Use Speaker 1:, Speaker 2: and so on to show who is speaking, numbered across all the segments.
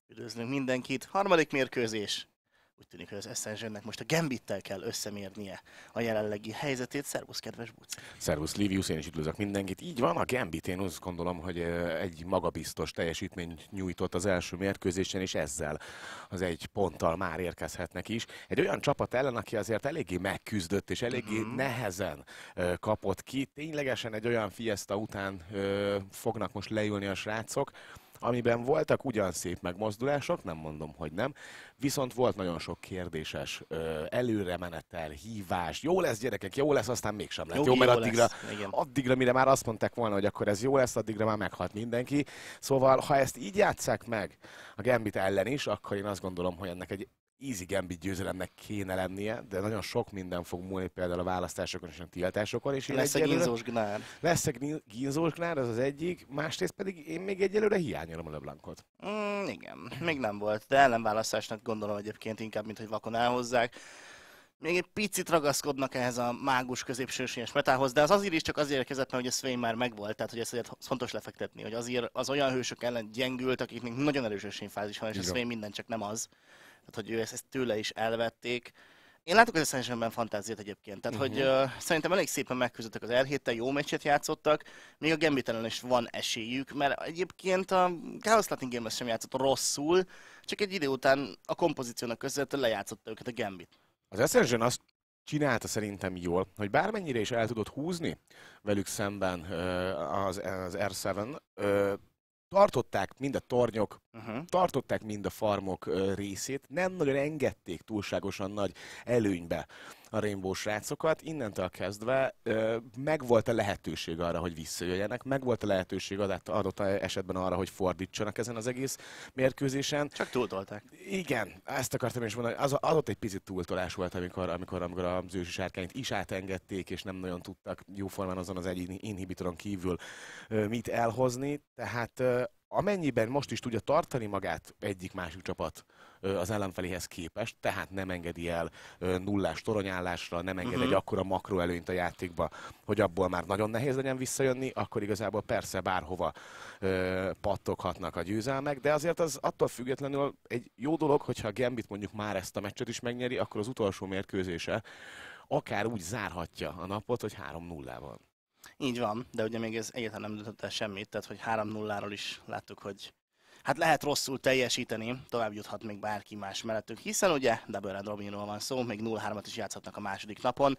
Speaker 1: Üdvözlünk mindenkit. Harmadik mérkőzés. Úgy tűnik, hogy az Ascensionnek most a Gambittel kell összemérnie a jelenlegi helyzetét. Szervusz, kedves Buci!
Speaker 2: Szervusz, Livius, én is üdvözlök mindenkit. Így van, a Gambit, én azt gondolom, hogy egy magabiztos teljesítményt nyújtott az első mérkőzésen, és ezzel az egy ponttal már érkezhetnek is. Egy olyan csapat ellen, aki azért eléggé megküzdött, és eléggé nehezen kapott ki. Ténylegesen egy olyan fiesta után fognak most leülni a srácok, amiben voltak ugyan szép megmozdulások, nem mondom, hogy nem, viszont volt nagyon sok kérdéses előremenetel, hívás, jó lesz gyerekek, jó lesz, aztán mégsem lett. Jó, mert addigra, mire már azt mondták volna, hogy akkor ez jó lesz, addigra már meghalt mindenki. Szóval, ha ezt így játsszák meg a Gambit ellen is, akkor én azt gondolom, hogy ennek egy easy Gambit győzelemnek kéne lennie, de nagyon sok minden fog múlni például a választásokon és a tiltásokon. És
Speaker 1: lesz egy Ginzós Gnár.
Speaker 2: Lesz egy Ginzós Gnár, az az egyik, másrészt pedig én még egyelőre hiányolom a LeBlancot.
Speaker 1: Igen, még nem volt, de ellenválasztásnak gondolom egyébként inkább, mint hogy vakon elhozzák. Még egy picit ragaszkodnak ehhez a mágus középsőséges metához, de az azért is csak azért érkezett, mert hogy a Swain már megvolt, tehát hogy ezt azért fontos lefektetni, hogy azért az olyan hősök ellen gyengült, akiknek nagyon erős ösvényfázis van, és a Swain minden csak nem az. Tehát, hogy ezt tőle is elvették. Én látok az Ascensionben fantáziát egyébként, tehát hogy szerintem elég szépen megküzdöttek az R7-tel, jó meccset játszottak, még a Gambit ellen is van esélyük, mert egyébként a Chaos Latin Gamers sem játszott rosszul, csak egy idő után a kompozíciónak között lejátszotta őket a Gambit.
Speaker 2: Az Ascension azt csinálta szerintem jól, hogy bármennyire is el tudott húzni velük szemben az R7, tartották mind a tornyok, tartották mind a farmok részét, nem nagyon engedték túlságosan nagy előnybe a Rainbow srácokat, innentől kezdve megvolt a lehetőség arra, hogy visszajöjjenek, megvolt a lehetőség adott esetben arra, hogy fordítsanak ezen az egész mérkőzésen.
Speaker 1: Csak túltolták.
Speaker 2: Igen, ezt akartam is mondani, az ott egy picit túltolás volt, amikor az ősi sárkányt is átengedték, és nem nagyon tudtak jóformán azon az egy inhibitoron kívül mit elhozni, tehát amennyiben most is tudja tartani magát egyik-másik csapat az ellenfeléhez képest, tehát nem engedi el nullás toronyállásra, nem enged egy akkora makroelőnyt a játékba, hogy abból már nagyon nehéz legyen visszajönni, akkor igazából persze bárhova pattoghatnak a győzelmek, de azért az attól függetlenül egy jó dolog, hogyha a Gambit mondjuk már ezt a meccset is megnyeri, akkor az utolsó mérkőzése akár úgy zárhatja a napot, hogy 3-0-val.
Speaker 1: Így van, de ugye még ez egyáltalán nem döntött el semmit, tehát hogy 3-0-ról is láttuk, hogy hát lehet rosszul teljesíteni, tovább juthat még bárki más mellettük, hiszen ugye Double Red Robinról van szó, még 0-3-at is játszhatnak a második napon.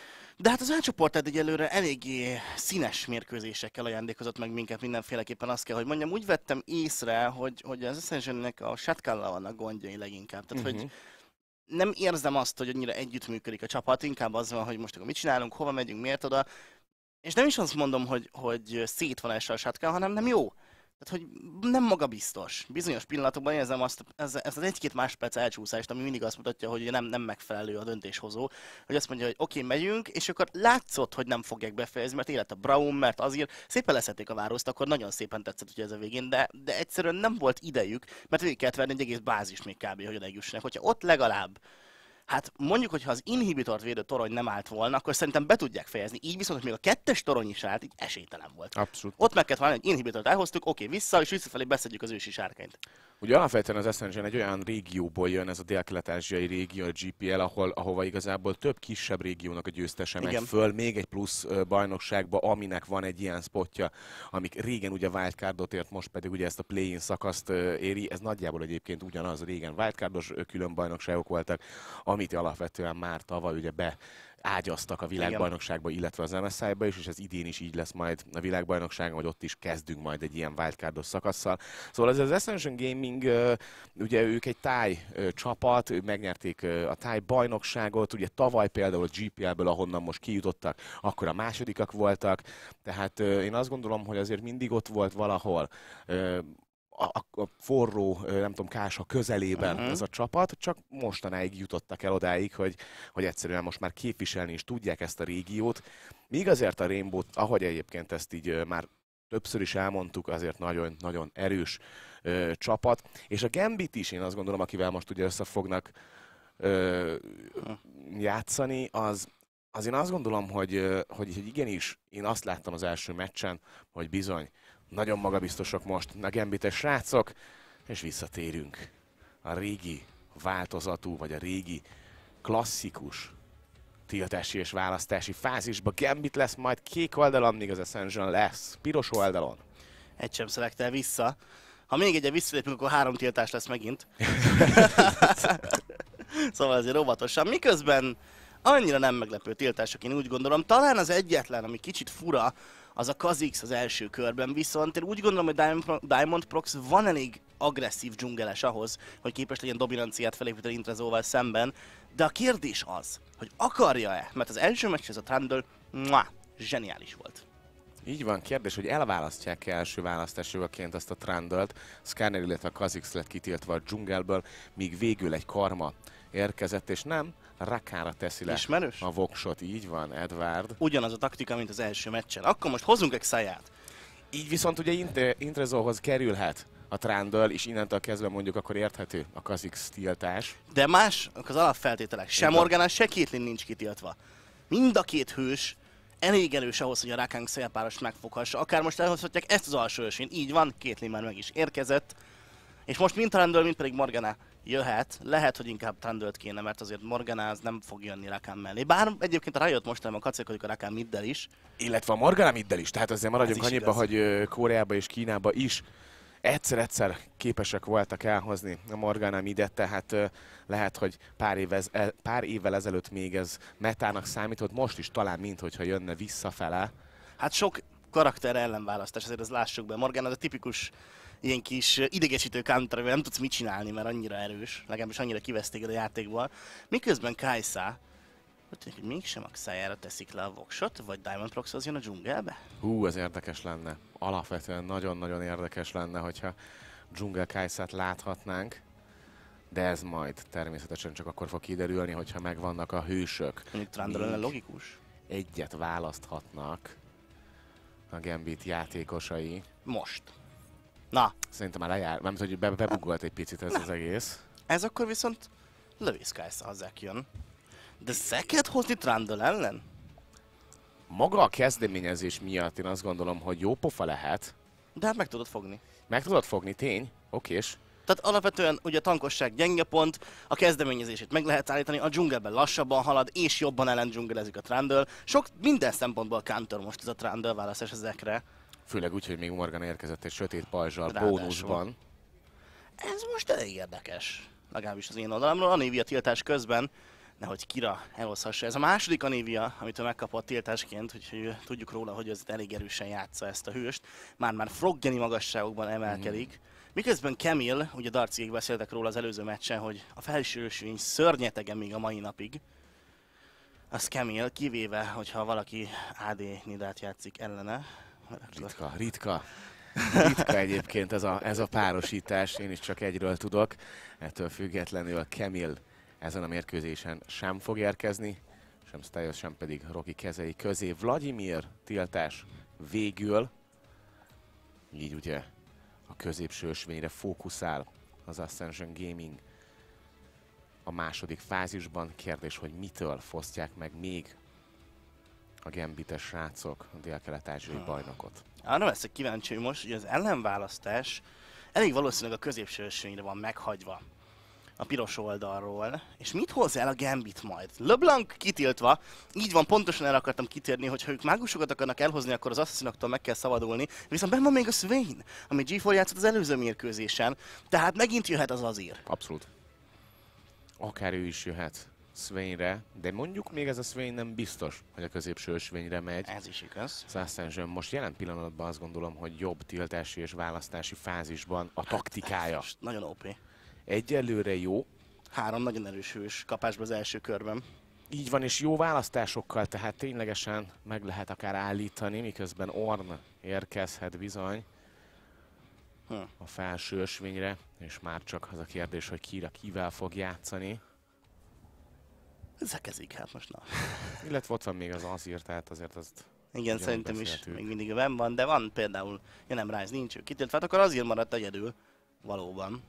Speaker 1: De hát az A-csoport egyelőre eléggé színes mérkőzésekkel ajándékozott meg minket mindenféleképpen, azt kell, hogy mondjam, úgy vettem észre, hogy az Ascensionnek a Shatkalla vannak gondjai leginkább, tehát hogy nem érzem azt, hogy annyira együttműködik a csapat, inkább az van, hogy most akkor mit csinálunk, hova megyünk, miért oda. És nem is azt mondom, hogy szét van esve a Shatkal, hanem nem jó. Tehát, hogy nem magabiztos. Bizonyos pillanatokban érzem ez az egy-két másodperc elcsúszást, ami mindig azt mutatja, hogy nem megfelelő a döntéshozó. Hogy azt mondja, hogy oké, megyünk, és akkor látszott, hogy nem fogják befejezni, mert élet a Braum, mert azért szépen leszették a városzt, akkor nagyon szépen tetszett ugye ez a végén, de egyszerűen nem volt idejük, mert végig kellett verni egy egész bázis még kb. Hogy odajussnak. Hogyha ott legalább hát mondjuk, hogy ha az inhibitort védő torony nem állt volna, akkor szerintem be tudják fejezni. Így viszont, hogy még a kettes torony is állt, így esélytelen volt.
Speaker 2: Abszolút.
Speaker 1: Ott meg kellett válni, hogy inhibitort elhoztuk, oké, vissza, és visszafelé beszedjük az ősi sárkányt.
Speaker 2: Ugye alapvetően az Ascension egy olyan régióból jön, ez a dél-kelet-ázsiai régió, a GPL, ahova igazából több kisebb régiónak a győztese megy föl, még egy plusz bajnokságba, aminek van egy ilyen spotja, amik régen ugye wildcardot ért, most pedig ugye ezt a play-in szakaszt éri. Ez nagyjából egyébként ugyanaz, régen wildcardos külön bajnokságok voltak, amit alapvetően már tavaly ugye ágyaztak a világbajnokságba, illetve az MSI-ba is, és ez idén is így lesz majd a világbajnokságon, hogy ott is kezdünk majd egy ilyen wildcardos szakasszal. Szóval ez az Ascension Gaming, ugye ők egy táj csapat, ők megnyerték a táj bajnokságot, ugye tavaly például a GPL-ből, ahonnan most kijutottak, akkor a másodikak voltak, tehát én azt gondolom, hogy azért mindig ott volt valahol a forró, nem tudom, Kása közelében ez a csapat, csak mostanáig jutottak el odáig, hogy egyszerűen most már képviselni is tudják ezt a régiót. Míg azért a Rainbow, ahogy egyébként ezt így már többször is elmondtuk, azért nagyon-nagyon erős csapat. És a Gambit is, én azt gondolom, akivel most ugye össze fognak játszani, az én azt gondolom, hogy igenis, én azt láttam az első meccsen, hogy bizony, nagyon magabiztosok most a Gambites srácok, És visszatérünk a régi változatú, vagy a régi klasszikus tiltási és választási fázisba. Gambit lesz majd kék oldalon, míg az Ascension lesz piros oldalon.
Speaker 1: Egy sem szelektel vissza. Ha még egyet visszalépünk, akkor 3 tiltás lesz megint. Szóval azért óvatosan. Miközben annyira nem meglepő tiltások, én úgy gondolom. Talán az egyetlen, ami kicsit fura, az a Kha'Zix az első körben, viszont én úgy gondolom, hogy Diamond Prox van elég agresszív dzsungeles ahhoz, hogy képes legyen dominanciát felépíteni Intrezóval szemben, de a kérdés az, hogy akarja-e, mert az első meccs ez a Trundle, zseniális volt.
Speaker 2: Így van, kérdés, hogy elválasztják-e első választásjogaként azt a Trundle-t. Skarner, illetve a Kha'Zix lett kitiltva a dzsungelből, míg végül egy karma érkezett, és nem Rakára teszi le
Speaker 1: Ismerős?
Speaker 2: a voksot. Így van, Edward.
Speaker 1: Ugyanaz a taktika, mint az első meccsen. Akkor most hozzunk egy Xayát.
Speaker 2: Így viszont ugye Intrezóhoz kerülhet a Trundle, és innentől kezdve mondjuk akkor érthető a Kha'Zix tiltás.
Speaker 1: De más az alapfeltételek. Se Morgana, se Caitlyn nincs kitiltva. Mind a két hős elég erős ahhoz, hogy a Rakan Xayah párost megfoghassa. Akár most elhozhatják ezt az alsó ősén. Így van, Caitlyn már meg is érkezett. És most mind Trundle, mind pedig Morgana jöhet. Lehet, hogy inkább Trundle-t kéne, mert azért Morgana az nem fog jönni Rakan mellé. Bár egyébként a Riot mostanában kacérkodik a Rakan middel is.
Speaker 2: Illetve a Morgana middel is, tehát azért maradjunk annyiba, hogy Koreába és Kínába is egyszer képesek voltak elhozni a Morgana midet, tehát lehet, hogy pár évvel ezelőtt még ez metának számított, most is talán minthogyha jönne visszafele.
Speaker 1: Hát sok karakter ellenválasztás, azért ezt lássuk be. Morgana az a tipikus ilyen kis idegesítő counter, nem tudsz mit csinálni, mert annyira erős, legalábbis annyira kivesz téged a játékból. Miközben Kai'Sa, úgy tűnik, hogy mégsem a Xayahra teszik le a voksot, vagy Diamond Proxhoz jön a dzsungelbe?
Speaker 2: Az érdekes lenne. Alapvetően nagyon-nagyon érdekes lenne, hogyha dzsungel Kai'Sát láthatnánk. De ez majd természetesen csak akkor fog kiderülni, hogyha megvannak a hősök.
Speaker 1: Mondjuk Trundle lenne logikus.
Speaker 2: Egyet választhatnak a Gambit játékosai.
Speaker 1: Most. Na.
Speaker 2: Szerintem már lejár, nem tudom, hogy bebugolt egy picit ez az egész.
Speaker 1: Ez akkor viszont lövész Kai'Sa, ha Zac jön. De Zacet hozni Trundle ellen?
Speaker 2: Maga a kezdeményezés miatt én azt gondolom, hogy jó pofa lehet.
Speaker 1: De hát meg tudod fogni.
Speaker 2: Meg tudod fogni, tény? Okés.
Speaker 1: Tehát alapvetően ugye a tankosság gyenge pont, a kezdeményezését meg lehet állítani, a dzsungelben lassabban halad, és jobban ellen dzsungelezik a Trundle. Minden szempontból counter most ez a Trundle választás ezekre.
Speaker 2: Főleg úgy, hogy még Morgana érkezett egy sötét pajzsal bónuszban.
Speaker 1: Ez most elég érdekes. Legalábbis az én oldalamról. A Anivia tiltás közben, nehogy Kira elhozhassa. Ez a második Anivia, amit ő megkapott tiltásként, úgyhogy tudjuk róla, hogy ez elég erősen játsza ezt a hőst. Már Froggeni magasságokban emelkedik. Miközben Camille, ugye Darciék beszéltek róla az előző meccsen, hogy a felső ösvény szörnyetege még a mai napig. Az Camille, kivéve, hogyha valaki AD Nidát játszik ellene.
Speaker 2: Ritka egyébként ez a párosítás, én is csak egyről tudok. Ettől függetlenül Camille ezen a mérkőzésen sem fog érkezni, sem Styles, sem pedig Rocky kezei közé. Vladimir tiltás végül, így ugye a középső ösvényre fókuszál az Ascension Gaming a második fázisban. Kérdés, hogy mitől fosztják meg még a gambites srácok a dél-kelet-ázsiai bajnokot.
Speaker 1: Arra leszek kíváncsi, hogy most ugye az ellenválasztás elég valószínűleg a középső ösvényre van meghagyva a piros oldalról. És mit hoz el a Gambit majd? LeBlanc kitiltva, így van, pontosan erre akartam kitérni, hogy ha ők mágusokat akarnak elhozni, akkor az Assassinoktól meg kell szabadulni. Viszont benn van még a Swain, ami G4 játszott az előző mérkőzésen, tehát megint jöhet az Azir.
Speaker 2: Abszolút. Akár ő is jöhet Swainre, de mondjuk még ez a Swain nem biztos, hogy a középső ösvényre megy.
Speaker 1: Ez is igaz.
Speaker 2: Az Ascension most jelen pillanatban azt gondolom, hogy jobb tiltási és választási fázisban a taktikája.
Speaker 1: Nagyon OP.
Speaker 2: Egyelőre jó.
Speaker 1: 3 nagyon erős hős kapásban az első körben.
Speaker 2: Így van, és jó választásokkal, tehát ténylegesen meg lehet akár állítani, miközben Ornn érkezhet bizony a felső ösvényre, és már csak az a kérdés, hogy kivel fog játszani.
Speaker 1: Zekezik, hát most na.
Speaker 2: Illetve ott van még az Azir, tehát azért azt...
Speaker 1: Igen, szerintem is még mindig benn van, de van például, nem Ryze nincs, ő kitélt, hát akkor Azir maradt egyedül, valóban.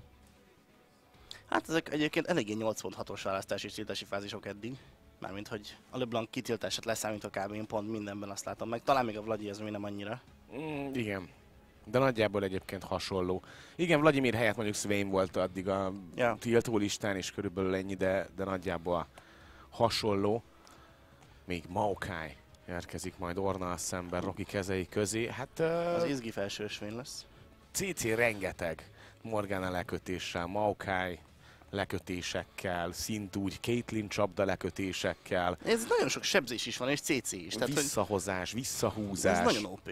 Speaker 1: Hát ezek egyébként eléggé 8.6-os választási és tiltási fázisok eddig. Mármint, hogy a LeBlanc kitiltását leszámítva kb. Én pont mindenben azt látom meg. Talán még a Vladi ez még nem annyira.
Speaker 2: Igen. De nagyjából egyébként hasonló. Igen, Vladimir helyett mondjuk Swain volt addig a tiltó listán, és körülbelül ennyi, de nagyjából hasonló. Még Maokai érkezik majd Ornnal szemben Rocky kezei közé. Hát,
Speaker 1: az izgi felső ösvény lesz.
Speaker 2: CC rengeteg Morgana lekötéssel, Maokai lekötésekkel, szintúgy Caitlyn csapda lekötésekkel.
Speaker 1: Ez nagyon sok sebzés is van, és CC is.
Speaker 2: Tehát, visszahozás, visszahúzás.
Speaker 1: Ez nagyon OP.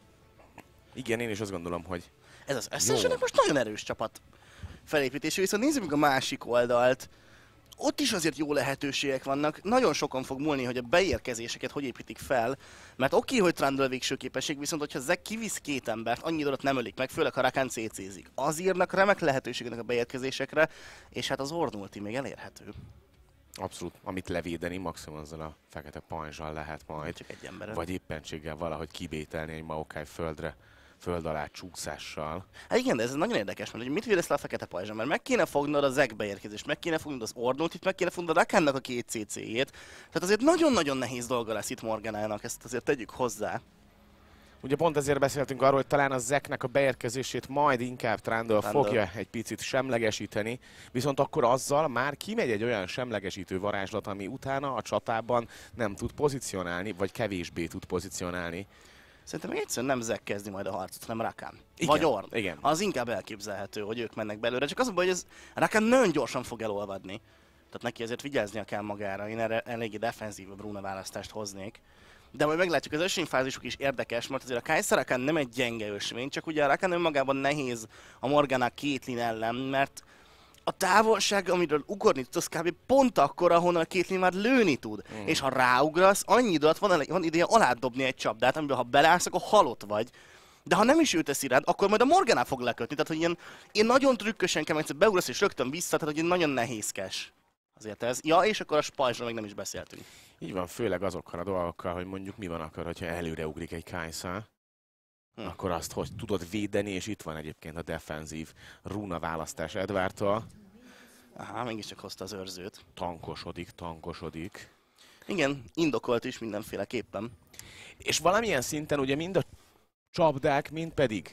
Speaker 2: Igen, én is azt gondolom, hogy
Speaker 1: ez az Ascension-nek most nagyon erős csapat felépítésű, viszont nézzük meg a másik oldalt. Ott is azért jó lehetőségek vannak. Nagyon sokan fog múlni, hogy a beérkezéseket hogy építik fel, mert oké, hogy Trundle végső képesség, viszont hogyha Zack kivisz két embert, annyi időt nem ölik meg, főleg ha Rakan CC-zik. Az írnak remek lehetőségnek a beérkezésekre, és hát az Ornn ulti még elérhető.
Speaker 2: Abszolút, amit levédeni, maximum azzal a fekete pajzsal lehet majd.
Speaker 1: Csak egy emberre.
Speaker 2: Vagy éppenséggel valahogy kibételni egy Maokai föld alá csúszással.
Speaker 1: Hát igen, de ez nagyon érdekes, mert hogy mit védesz le a fekete pajzson, mert meg kéne fognod a Zack beérkezést, meg kéne fognod az Ornn ultit, meg kéne fognod a Rakannak a két CC-jét. Tehát azért nagyon-nagyon nehéz dolga lesz itt Morganának, ezt azért tegyük hozzá.
Speaker 2: Ugye pont ezért beszéltünk arról, hogy talán a Zacknek a beérkezését majd inkább Trundle fogja egy picit semlegesíteni, viszont akkor azzal már kimegy egy olyan semlegesítő varázslat, ami utána a csatában nem tud pozícionálni, vagy kevésbé tud pozícionálni.
Speaker 1: Szerintem még egyszerűen nem Zack kezdi majd a harcot, hanem Rakan. Vagy Ornn.
Speaker 2: Igen.
Speaker 1: Az inkább elképzelhető, hogy ők mennek belőle. Csak az a baj, hogy Rakan nagyon gyorsan fog elolvadni. Tehát neki ezért vigyáznia kell magára. Én erre eléggé defenzív Bruna választást hoznék. De majd meglátjuk, az ösvényfázisuk is érdekes, mert azért a Kai'Sa Rakan nem egy gyenge ösvény, csak ugye a Rakan önmagában nehéz a Morgana Caitlyn ellen, mert a távolság, amiről ugorni tudsz, kb. Pont akkor, ahonnan a Caitlyn már lőni tud. És ha ráugrasz, annyi idő van ideje alád dobni egy csapdát, amiben ha beleállsz, akkor halott vagy. De ha nem is ő teszi rád, akkor majd a Morgana fog lekötni. Tehát, hogy ilyen nagyon trükkösen kell, mert beugrasz és rögtön vissza, tehát hogy nagyon nehézkes. Azért ez. Ja, és akkor a spajzsról még nem is beszéltünk.
Speaker 2: Így van, főleg azokkal a dolgokkal, hogy mondjuk mi van akkor, hogyha előre ugrik egy Kai'Sa, akkor azt, hogy tudod védeni, és itt van egyébként a defenzív runa választás Edwardtól.
Speaker 1: Aha, mégiscsak hozta az őrzőt.
Speaker 2: Tankosodik.
Speaker 1: Igen, indokolt is mindenféleképpen.
Speaker 2: És valamilyen szinten ugye mind a csapdák, mind pedig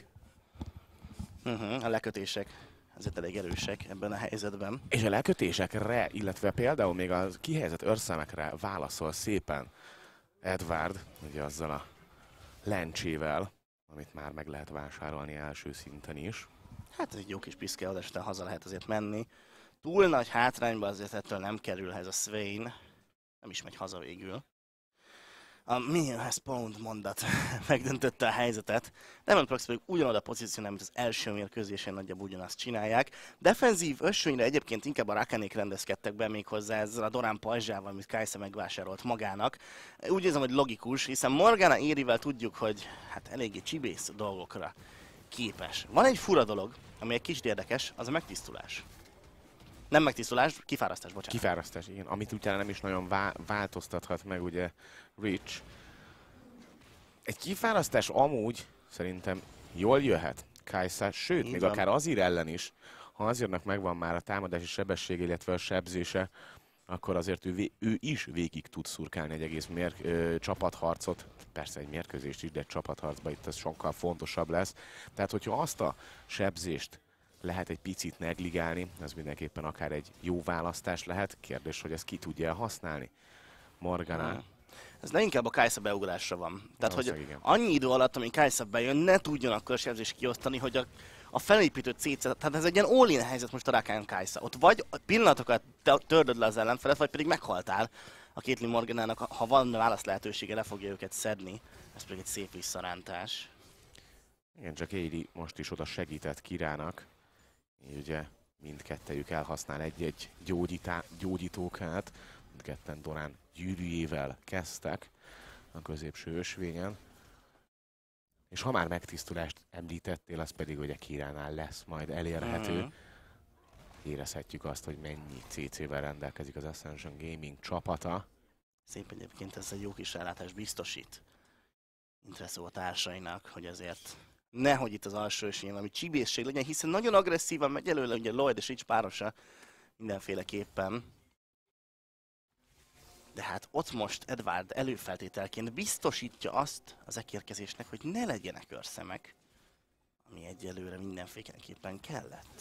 Speaker 1: a lekötések azért elég erősek ebben a helyzetben.
Speaker 2: És a lekötésekre, illetve például még a kihelyezett őrszemekre válaszol szépen Edward, ugye azzal a lencsével, amit már meg lehet vásárolni első szinten is.
Speaker 1: Hát ez egy jó kis piszke, oda után haza lehet azért menni. Túl nagy hátrányba azért ettől nem kerül ez a Swain. Nem is megy haza végül. A Minion has Pound mondat megdöntötte a helyzetet. Diamond Proxy pedig ugyanoda pozícionál, mint az első mérkőzésen nagyjából ugyanazt csinálják. Defenzív ösvényre egyébként inkább a Rakanék rendezkedtek be még hozzá ezzel a Doran pajzsával, amit Kai'Sa megvásárolt magának. Úgy érzem, hogy logikus, hiszen Morgana Érivel tudjuk, hogy hát eléggé csibész dolgokra képes. Van egy fura dolog, ami egy kicsit érdekes, az a megtisztulás. Nem megtisztulás, kifárasztás, bocsánat.
Speaker 2: Kifárasztás, igen. Amit utána nem is nagyon változtathat meg, ugye, Rich. Egy kifárasztás amúgy szerintem jól jöhet Kai'Sa, sőt, így még van. Akár Azir ellen is. Ha Azirnak megvan már a támadási sebessége, illetve a sebzése, akkor azért ő is végig tud szurkálni egy egész csapatharcot. Persze egy mérkőzést is, de egy csapatharcban itt ez sokkal fontosabb lesz. Tehát, hogyha azt a sebzést lehet egy picit negligálni, ez mindenképpen akár egy jó választás lehet. Kérdés, hogy ezt ki tudja használni. Morgana.
Speaker 1: Ez leginkább a Kai'Sa beugrásra van. Tehát, hogy igen. Annyi idő alatt, amíg Kai'Sa bejön, ne tudjon akkor a sebzést kiosztani, hogy a felépített CC, tehát ez egy ilyen all-in helyzet most a Rakan Kai'Sa. Ott vagy pillanatokat tördöd le az ellenfelet, vagy pedig meghaltál. A Caitlyn Morganának, ha van válasz lehetősége, le fogja őket szedni. Ez pedig egy szép visszarántás.
Speaker 2: Igen, csak Éri most is oda segített Kirának. Ugye mindkettejük elhasznál egy-egy gyógyítókát. Mindketten Doran gyűrűjével kezdtek a középső ösvényen. És ha már megtisztulást említettél, az pedig ugye Kiránál lesz majd elérhető. Érezhetjük azt, hogy mennyi CC-vel rendelkezik az Ascension Gaming csapata.
Speaker 1: Szép egyébként, ez egy jó kis rálátás biztosít Intereszó társainak, hogy azért nehogy itt az alsó ösvényen valami csibészség legyen, hiszen nagyon agresszívan megy előle, ugye Lloyd és Rich párosa mindenféleképpen. De hát ott most Edward előfeltételként biztosítja azt az ekérkezésnek, hogy ne legyenek őrszemek. ami egyelőre mindenféleképpen kellett.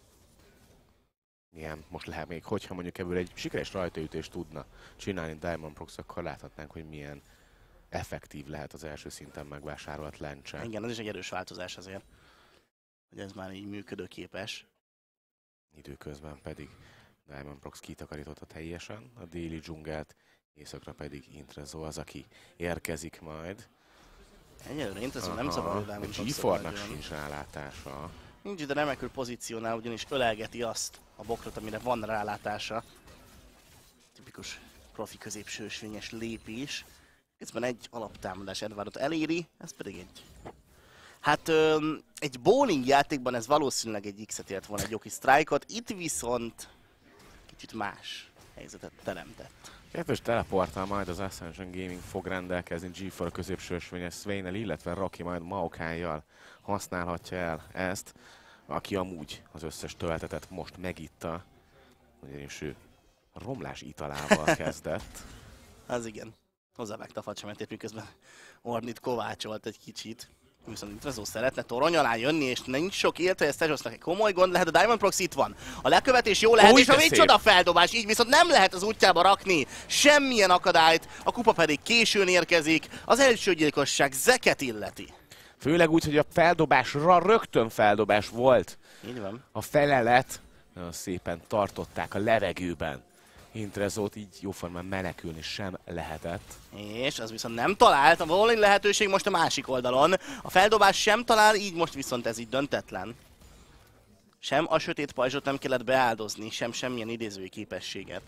Speaker 2: Igen, most lehet még, hogyha mondjuk ebből egy sikeres rajtaütést tudna csinálni Diamond Prox, akkor láthatnánk, hogy milyen effektív lehet az első szinten megvásárolt lencse.
Speaker 1: Igen, ez is egy erős változás azért, hogy ez már így működőképes.
Speaker 2: Időközben pedig Diamond Prox kitakarította teljesen a déli dzsungelt, északra pedig Intrezó az, aki érkezik majd.
Speaker 1: Egyelőre Intrezó nem szabad, hogy Diamond Prox
Speaker 2: G4-nak sincs rálátása.
Speaker 1: Nincs, de remekül pozícionál, ugyanis ölelgeti azt a bokrot, amire van rálátása. Tipikus profi középső ösvényes lépés. Közben egy alaptámadás Edwardot eléri, ez pedig egy... Hát egy bowling játékban ez valószínűleg egy X-et ért volna, egy jó kis strike-ot, itt viszont kicsit más helyzetet teremtett.
Speaker 2: Kettős teleporttal majd az Ascension Gaming fog rendelkezni G4 a középső ösvényes Swain-nel, illetve Rocky majd Maokai-jal használhatja el ezt, aki amúgy az összes töltetet most megitta, ugyanis ő romlás italával kezdett.
Speaker 1: Az igen. Hozzávágta a facsemetét, miközben Ornit kovácsolt egy kicsit. Viszont Intrezó szeretne torony alá jönni, és nincs sok élete, ez Tejosnak egy komoly gond lehet, a Diamond Prox itt van. A lekövetés jó lehet, és a micsoda feldobás, így viszont nem lehet az útjába rakni semmilyen akadályt, a kupa pedig későn érkezik, az első gyilkosság Zeket illeti.
Speaker 2: Főleg úgy, hogy a feldobásra rögtön feldobás volt.
Speaker 1: Így van.
Speaker 2: A felelet nagyon szépen tartották a levegőben. Intrezót így jóformán menekülni sem lehetett.
Speaker 1: És az viszont nem talált, a bowling lehetőség most a másik oldalon. A feldobás sem talál, így most viszont ez így döntetlen. Sem a sötét pajzsot nem kellett beáldozni, sem semmilyen idézői képességet.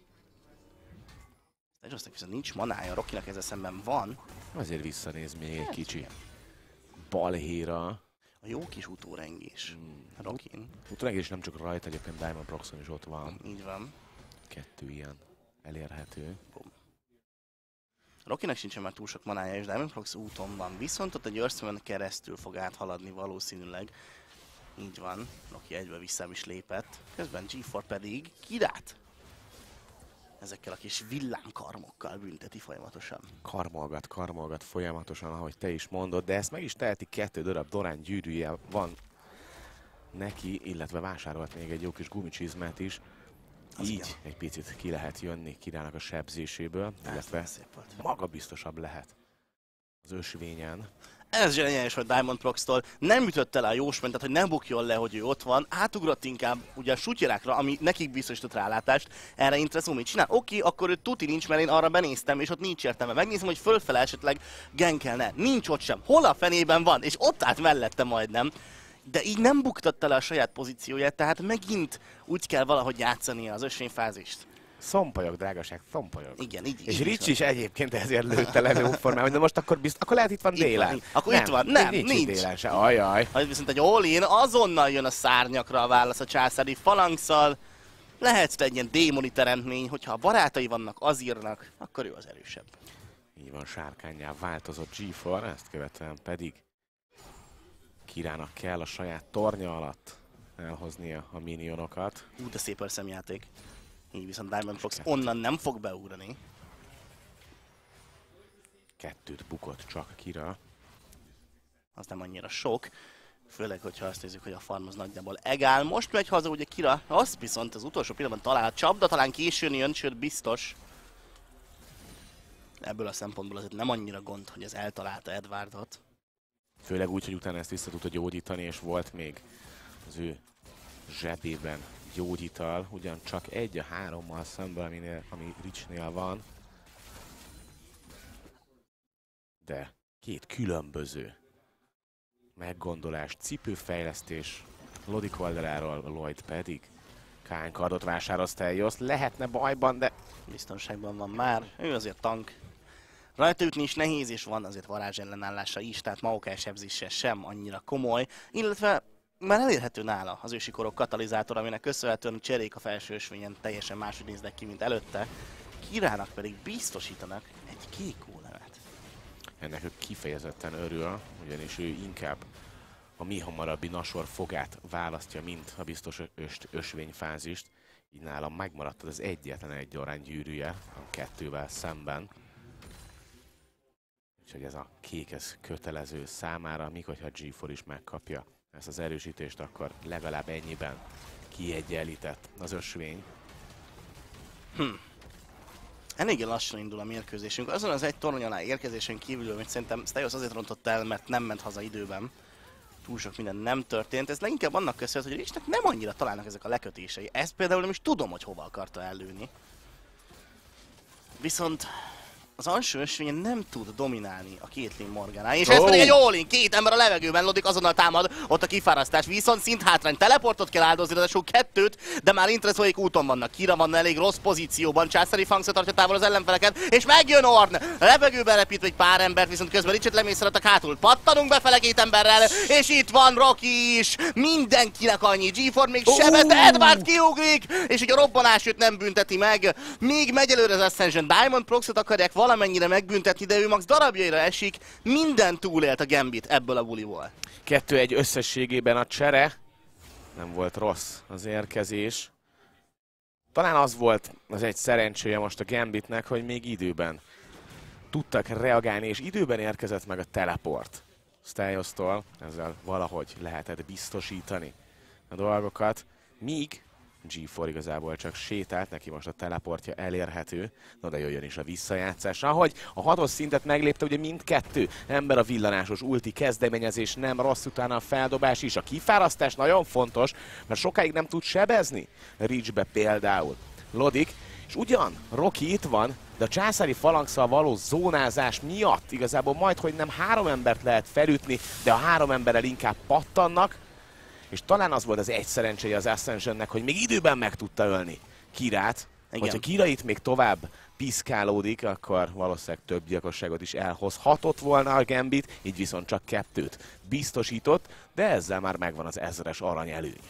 Speaker 1: Tejosnak viszont nincs manája, Rockynak ezzel szemben van.
Speaker 2: Azért visszanéz még egy kicsi balhéra.
Speaker 1: A jó kis utórengés. Rockin.
Speaker 2: Utórengés nem csak rajta, egyébként Diamond Proxon is ott van.
Speaker 1: Így van.
Speaker 2: 2 ilyen elérhető.
Speaker 1: Rockynak sincsen már túl sok manája, és Diamond Prox úton van. Viszont ott egy Earthman keresztül fog áthaladni valószínűleg. Így van. Rocky egyből vissza is lépett. Közben G4 pedig Kirát ezekkel a kis villámkarmokkal bünteti folyamatosan.
Speaker 2: Karmolgat folyamatosan, ahogy te is mondod, de ezt meg is teheti, 2 darab Dorán gyűrűje van neki, illetve vásárolt még egy jó kis gumicsizmát is. Az így igen. Egy picit ki lehet jönni Kirának a sebzéséből, illetve magabiztosabb lehet az ösvényen.
Speaker 1: Ez zseniális, hogy Diamond Prox-tól nem ütötte le a jósmentet, hogy nem bukjon le, hogy ő ott van, átugrott inkább ugye a sutyerákra, ami nekik biztosított rálátást, erre Intrezó mit csinál? Oké, akkor ő tuti nincs, mert én arra benéztem, és ott nincs értelme. Megnézem, hogy fölfele esetleg genkelne. Nincs ott sem. Hol a fenében van? És ott állt mellette majdnem. De így nem buktatta le a saját pozícióját, tehát megint úgy kell valahogy játszania az ösvényfázist.
Speaker 2: Szompajog, drágaság, szompajog.
Speaker 1: Igen, így.
Speaker 2: És Rich is egyébként ezért lőtte le jó formában, de most akkor akkor lehet itt van délen.
Speaker 1: Akkor itt van, nem, nincs.
Speaker 2: Délen se, ajaj.
Speaker 1: Ha viszont egy all-in, azonnal jön a szárnyakra a válasz a császári falangszal. Lehetsz egy ilyen démoni teremtmény, hogyha a barátai vannak Azirnak, akkor ő az erősebb.
Speaker 2: Így van, sárkánnyá változott G4, ezt követően pedig Kirának kell a saját tornya alatt elhoznia a minionokat.
Speaker 1: De szép szemjáték. Így viszont Diamond Prox onnan nem fog beugrani.
Speaker 2: 2 bukott csak Kira.
Speaker 1: Az nem annyira sok. Főleg, hogyha azt nézzük, hogy a farm az nagyjából egál. Most megy haza ugye Kira, az viszont az utolsó pillanatban talál a csapda, talán későn jön, sőt biztos. Ebből a szempontból azért nem annyira gond, hogy ez eltalálta Edwardot.
Speaker 2: Főleg úgy, hogy utána ezt vissza tudta gyógyítani, és volt még az ő zsebében gyógyital, ugyancsak 1 a 3-mal szemben, ami Richnél van. De 2 különböző meggondolás, cipőfejlesztés Lodik oldaláról, Lloyd pedig Káin kardot vásárolt Tejos. Lehetne bajban, de
Speaker 1: biztonságban van már, ő azért tank. Rajta ütni is nehéz, és van azért varázsellenállása is, tehát Maokai sebzése sem annyira komoly, illetve már elérhető nála az ősi korok katalizátor, aminek köszönhetően cserék a felső ösvényen teljesen máshogy néznek ki, mint előtte. Kirának pedig biztosítanak egy kék gólemet.
Speaker 2: Ennek ő kifejezetten örül, ugyanis ő inkább a mi hamarabbi Nashor fogát választja, mint a biztos ösvényfázist. Így nálam megmaradt az egyetlen egy aránygyűrűje a 2-vel szemben. Úgyhogy ez a kék, ez kötelező számára, míg hogyha G4 is megkapja ezt az erősítést, akkor legalább ennyiben kiegyenlített az ösvény.
Speaker 1: Eléggé lassan indul a mérkőzésünk. Azon az egy torony alá érkezésen kívül, hogy szerintem Steyos azért rontott el, mert nem ment haza időben. Túl sok minden nem történt. Ez leginkább annak köszönhető, hogy Richnek nem annyira találnak ezek a lekötései. Ezt például nem is tudom, hogy hova akarta ellőni. Viszont az alsó ösvényen nem tud dominálni a Caitlyn Morgana. És ez pedig egy all-in, két ember a levegőben, Lodik azonnal támad, ott a kifárasztás, viszont szint hátrány, teleportot kell áldozni, ráadásul kettőt, de már Intereszóik úton vannak. Kira van elég rossz pozícióban, Császári Fangsa tartja távol az ellenfeleket, és megjön Ornn! Levegőben repít egy pár embert, viszont közben Richet lemészároltak hátul. Pattanunk befele két emberrel, és itt van Rocky is! Mindenkinek annyi, G4 még sebet, Edward kiugrik, és ugye a robbanás őt nem bünteti meg. Még megy előre az Ascension, Diamond Proxot akarják valamennyire megbüntetni, de ő max darabjaira esik, minden túlélt a Gambit ebből a buliból.
Speaker 2: 2-1 összességében a csere. Nem volt rossz az érkezés. Talán az volt az egy szerencséje most a Gambitnek, hogy még időben tudtak reagálni, és időben érkezett meg a teleport Steyos-tól. Ezzel valahogy lehetett biztosítani a dolgokat, míg G4 igazából csak sétált, neki most a teleportja elérhető, no de jöjjön is a visszajátszás. Ahogy a 6-os szintet meglépte ugye mindkettő ember, a villanásos ulti kezdeményezés nem rossz, utána a feldobás is. A kifárasztás nagyon fontos, mert sokáig nem tud sebezni Reachbe például Lodik, és ugyan Rocky itt van, de a császári falangszal való zónázás miatt igazából majdhogy nem 3 embert lehet felütni, de a 3 emberrel inkább pattannak, és talán az volt az egy szerencséje az Ascensionnek, hogy még időben meg tudta ölni Kirát. Igen. Hogyha Kira itt még tovább piszkálódik, akkor valószínűleg több gyilkosságot is elhozhatott volna a Gambit, így viszont csak 2-t biztosított, de ezzel már megvan az 1000-es arany előny.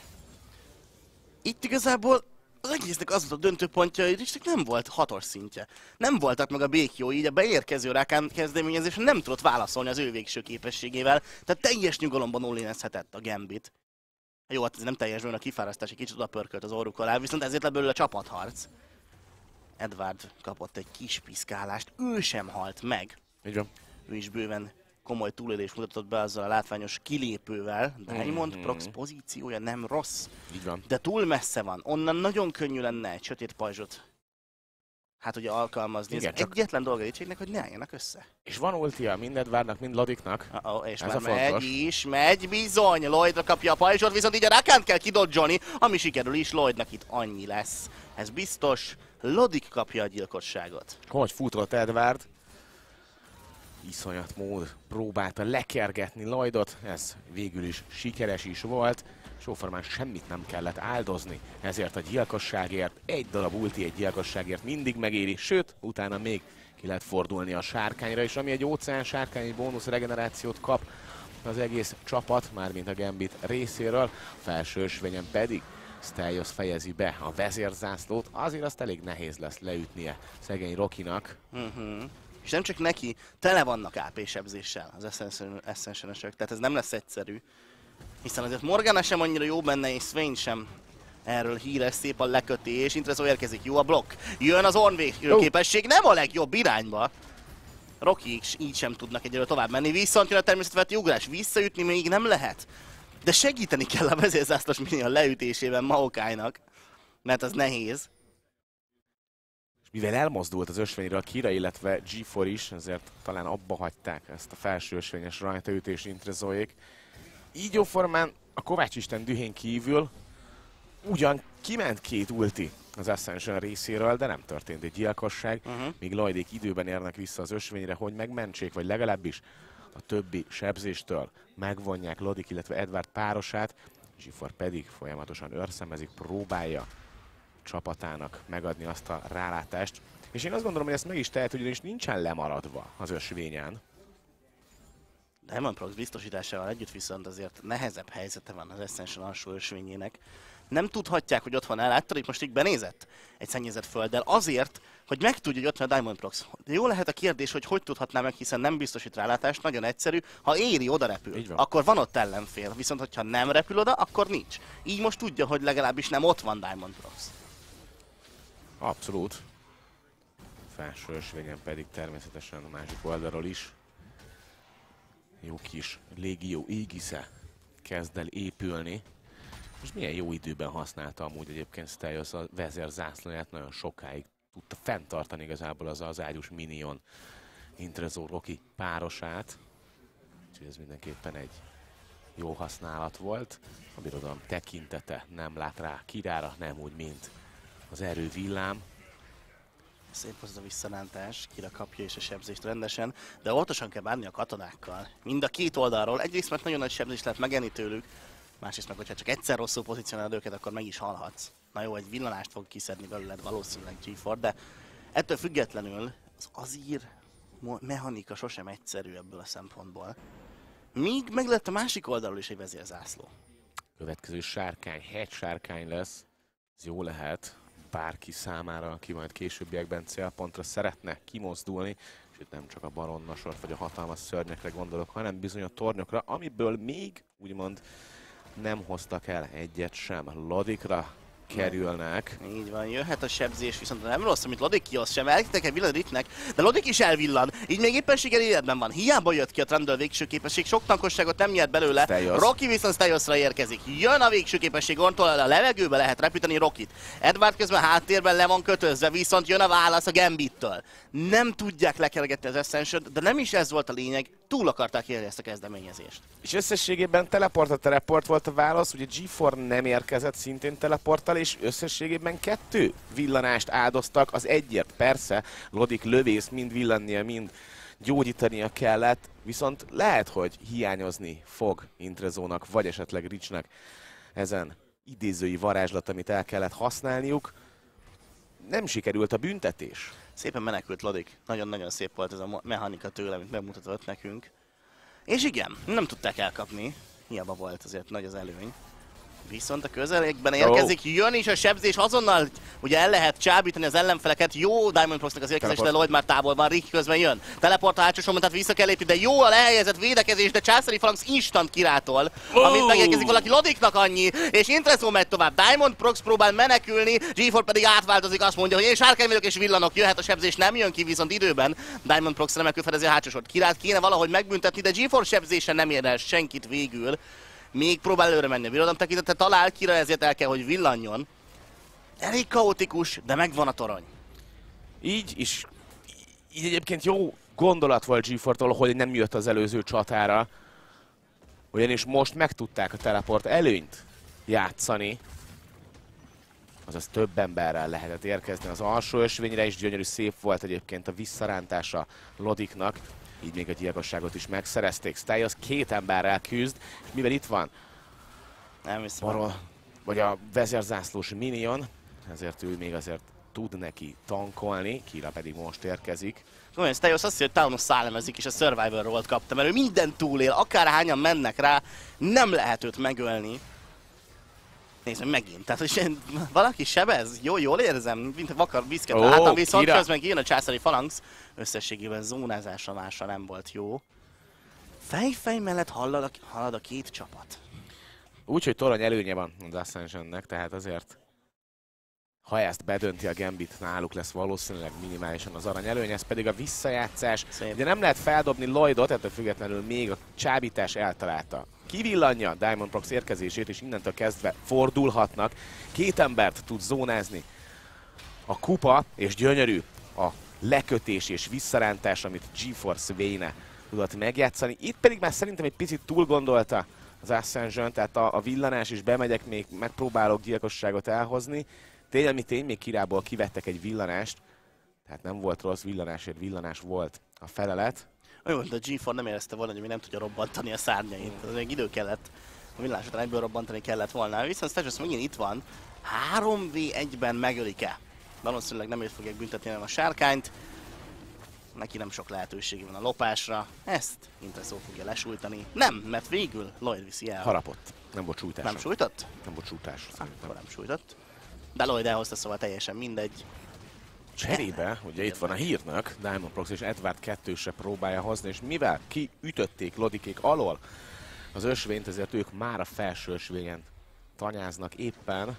Speaker 1: Itt igazából az egésznek az volt a döntőpontja, hogy Richnek nem volt 6-os szintje. Nem voltak meg a békjói, így a beérkező Rakan kezdeményezésre nem tudott válaszolni az ő végső képességével, tehát teljes nyugalomban all-inezhetett a Gambit. Jó, hát ez nem teljes, mert a kifárasztás egy kicsit oda pörkölt az orruk alá, viszont ezért lett belőle a csapatharc. Edward kapott egy kis piszkálást, ő sem halt meg.
Speaker 2: Így van.
Speaker 1: Ő is bőven komoly túlélést mutatott be azzal a látványos kilépővel. Diamond Prox pozíciója nem rossz,
Speaker 2: így van.
Speaker 1: De túl messze van. Onnan nagyon könnyű lenne egy sötét pajzsot hát ugye alkalmazni. Igen, ez egyetlen dolga Richnek, hogy ne álljanak össze.
Speaker 2: És van ultia mind Edwardnak, mind Lodiknak.
Speaker 1: És ez már megy bizony. Lloydra kapja a pajzsot, viszont így a Rakant kell kidodzsolni, ami sikerül is, Lloydnak itt annyi lesz. Ez biztos. Lodik kapja a gyilkosságot.
Speaker 2: Hogy futott Edward? Iszonyat mód próbálta lekergetni Lloydot, ez végül is sikeres is volt. Sóformán semmit nem kellett áldozni, ezért a gyilkosságért, egy darab ulti egy gyilkosságért mindig megéri, sőt, utána még ki lehet fordulni a sárkányra is, ami egy óceán sárkányi bónusz regenerációt kap az egész csapat, mármint a Gambit részéről, a felső ösvényen pedig Steyos fejezi be a vezérzászlót, azért azt elég nehéz lesz leütnie szegény Rockynak.
Speaker 1: És nem csak neki, tele vannak AP-sebzéssel az Ascension-ösök, tehát ez nem lesz egyszerű. Hiszen azért Morgana sem annyira jó benne, és Swain sem erről híres, szép a lekötés, Intereszó érkezik, jó a blokk, jön az Ornn képesség, nem a legjobb irányba. Rocky így sem tudnak egyelőre tovább menni, viszont jön a természetfeletti ugrás, visszaütni még nem lehet. De segíteni kell a vezérzászlós minion leütésében Maokainak, mert az nehéz.
Speaker 2: Mivel elmozdult az ösvényről Kira, illetve G4 is, ezért talán abba hagyták ezt a felső ösvényes rajtaütés Intereszóék. Így jóformán a Kovács Isten dühén kívül ugyan kiment 2 ulti az Ascension részéről, de nem történt egy gyilkosság, míg Lloydék időben érnek vissza az ösvényre, hogy megmentsék, vagy legalábbis a többi sebzéstől megvonják Lodik, illetve Edward párosát, G4 pedig folyamatosan őrszemezik, próbálja csapatának megadni azt a rálátást. És én azt gondolom, hogy ezt meg is tehet, ugyanis nincsen lemaradva az ösvényen.
Speaker 1: Diamond Prox biztosításával együtt viszont azért nehezebb helyzete van az Ascension alsó ösvényének. Nem tudhatják, hogy ott van el, láttad, itt most így benézett egy szennyezett földdel azért, hogy megtudja, hogy ott van a Diamond Prox. De jó lehet a kérdés, hogy tudhatná meg, hiszen nem biztosít rálátást, nagyon egyszerű. Ha éri, oda repül, akkor van ott ellenfél, viszont hogyha nem repül oda, akkor nincs. Így most tudja, hogy legalábbis nem ott van Diamond Prox.
Speaker 2: Abszolút. Felső ösvényen pedig természetesen a másik oldalról is Jó kis légió égisze kezd el épülni. És milyen jó időben használta amúgy egyébként Stelios a vezérzászlóját, nagyon sokáig tudta fenntartani igazából az ágyús minion Intrezor Rocky párosát. Úgyhogy ez mindenképpen egy jó használat volt. A birodalom tekintete nem lát rá kirára, nem úgy, mint az erő villám.
Speaker 1: Szép az a visszarántás, kira kapja és a sebzést rendesen, de óvatosan kell bánni a katonákkal. Mind a két oldalról. Egyrészt, mert nagyon nagy sebzést lehet megenni tőlük, másrészt meg, hogyha csak egyszer rosszul pozícionálod őket, akkor meg is halhatsz. Na jó, egy villanást fog kiszedni belőled valószínűleg G4, de ettől függetlenül az Azir mechanika sosem egyszerű ebből a szempontból. Míg meg lett a másik oldalról is egy vezérzászló.
Speaker 2: Következő sárkány, hegysárkány lesz. Ez jó lehet bárki számára, aki majd későbbiekben célpontra szeretne kimozdulni. És itt nem csak a baronnasort vagy a hatalmas szörnyekre gondolok, hanem bizony a tornyokra, amiből még úgymond nem hoztak el egyet sem. Lodikra kerülnek.
Speaker 1: Így van, jöhet a sebzés, viszont nem rossz, amit Lodik kihoz sem. Elkítek egy villanritnek, de Lodik is elvillan. Így még éppenséggel életben van. Hiába jött ki a Trundle végső képesség, sok tankosságot nem nyert belőle.
Speaker 2: Stelios.
Speaker 1: Rocky viszont Steliosra érkezik. Jön a végső képesség, ontól a levegőbe lehet repíteni Rockit. Edward közben háttérben le van kötözve, viszont jön a válasz a Gambittől. Nem tudják lekergetni az Ascension-t, de nem is ez volt a lényeg. Túl akarták élni ezt a kezdeményezést.
Speaker 2: És összességében teleport volt a válasz, ugye G4 nem érkezett szintén teleporttal, és összességében 2 villanást áldoztak az egyért. Persze, Lodik lövész mind villannia, mind gyógyítania kellett, viszont lehet, hogy hiányozni fog Intrezónak, vagy esetleg Richnek ezen idézői varázslat, amit el kellett használniuk. Nem sikerült a büntetés.
Speaker 1: Szépen menekült Lodik. Nagyon-nagyon szép volt ez a mechanika tőle, amit bemutatott nekünk. És igen, nem tudták elkapni. Hiába volt azért nagy az előny. Viszont a közelekben érkezik, jön is a sebzés, azonnal ugye el lehet csábítani az ellenfeleket. Jó Diamond Proxnak az érkezés, de Lloyd már távol van, Rick közben jön. Teleport a hátsó sorban, tehát vissza kell lépni, de jó a lehelyezett védekezés, de Császári Phalanx instant kirátol. Amint megérkezik valaki, Lodiknak annyi, és Intrezó megy tovább. Diamond Prox próbál menekülni, G4 pedig átváltozik, azt mondja, hogy én sárkány vagyok és villanok, jöhet a sebzés, nem jön ki viszont időben. Diamond Prox remekül fedezi a hátsó sort. Kirát kéne valahogy megbüntetni, de G4 sebzése nem ér el senkit végül. Még próbál előre menni a birodalom tekintete, talál kira, ezért el kell, hogy villanjon. Elég kaotikus, de megvan a torony.
Speaker 2: Így egyébként jó gondolat volt G4-tól, hogy nem jött az előző csatára. Ugyanis most meg tudták a teleport előnyt játszani. Azaz több emberrel lehetett érkezni az alsó ösvényre, és gyönyörű szép volt egyébként a visszarántása Lodiknak. Így még a gyilkosságot is megszerezték. Stelios 2 emberrel küzd, és mivel itt van
Speaker 1: Nem hiszem.
Speaker 2: vagy a vezérzászlós minion, ezért ő még azért tud neki tankolni, Kira pedig most érkezik.
Speaker 1: Olyan Stelios azt mondja, hogy Taunus szálemezik, és a Survivor Roll-t kapta, mert ő minden túlél, akárhányan mennek rá, nem lehet őt megölni. Nézd meg megint, tehát hogy valaki sebez, jól érzem, mint vakar viszket a hátam, viszont közben jön a Császári Phalanx, összességében zónázásra másra nem volt jó. Fej mellett halad a két csapat.
Speaker 2: Úgyhogy torony előnye van az Ascensionnek, tehát azért ha ezt bedönti a Gambit, náluk lesz valószínűleg minimálisan az arany előny, ez pedig a visszajátszás. Ugye nem lehet feldobni Lloydot, ettől függetlenül még a csábítás eltalálta. Kivillanja Diamond Prox érkezését, és innentől kezdve fordulhatnak. 2 embert tud zónázni a kupa, és gyönyörű a lekötés és visszarántás, amit G4 Vayne tudott megjátszani. Itt pedig már szerintem egy picit túl gondolta az Ascension, tehát a villanás is bemegyek, még megpróbálok gyilkosságot elhozni. Tény, ami tény, még Kirából kivettek egy villanást, tehát nem volt rossz, villanás volt a felelet.
Speaker 1: Olyan, de a G4 nem érezte volna, hogy még nem tudja robbantani a szárnyait. Az még idő kellett. A villás után egyből robbantani kellett volna. Viszont Stelios megint itt van. 3v1-ben megölik-e? Valószínűleg nem őt fogják büntetni, hanem a sárkányt. Neki nem sok lehetősége van a lopásra. Ezt Intrezó fogja lesújtani. Nem, mert végül Lloyd viszi el.
Speaker 2: Harapott. Nem volt sújtás.
Speaker 1: Nem sújtott?
Speaker 2: Nem volt sújtás.
Speaker 1: Akkor nem sújtott. De Lloyd elhozta, szóval teljesen mindegy.
Speaker 2: Cserébe, ugye itt van a hírnök, Diamond Prox és Edward 2-se próbálja hozni, és mivel kiütötték Lodikék alól az ösvényt, ezért ők már a felső ösvényen tanyáznak éppen.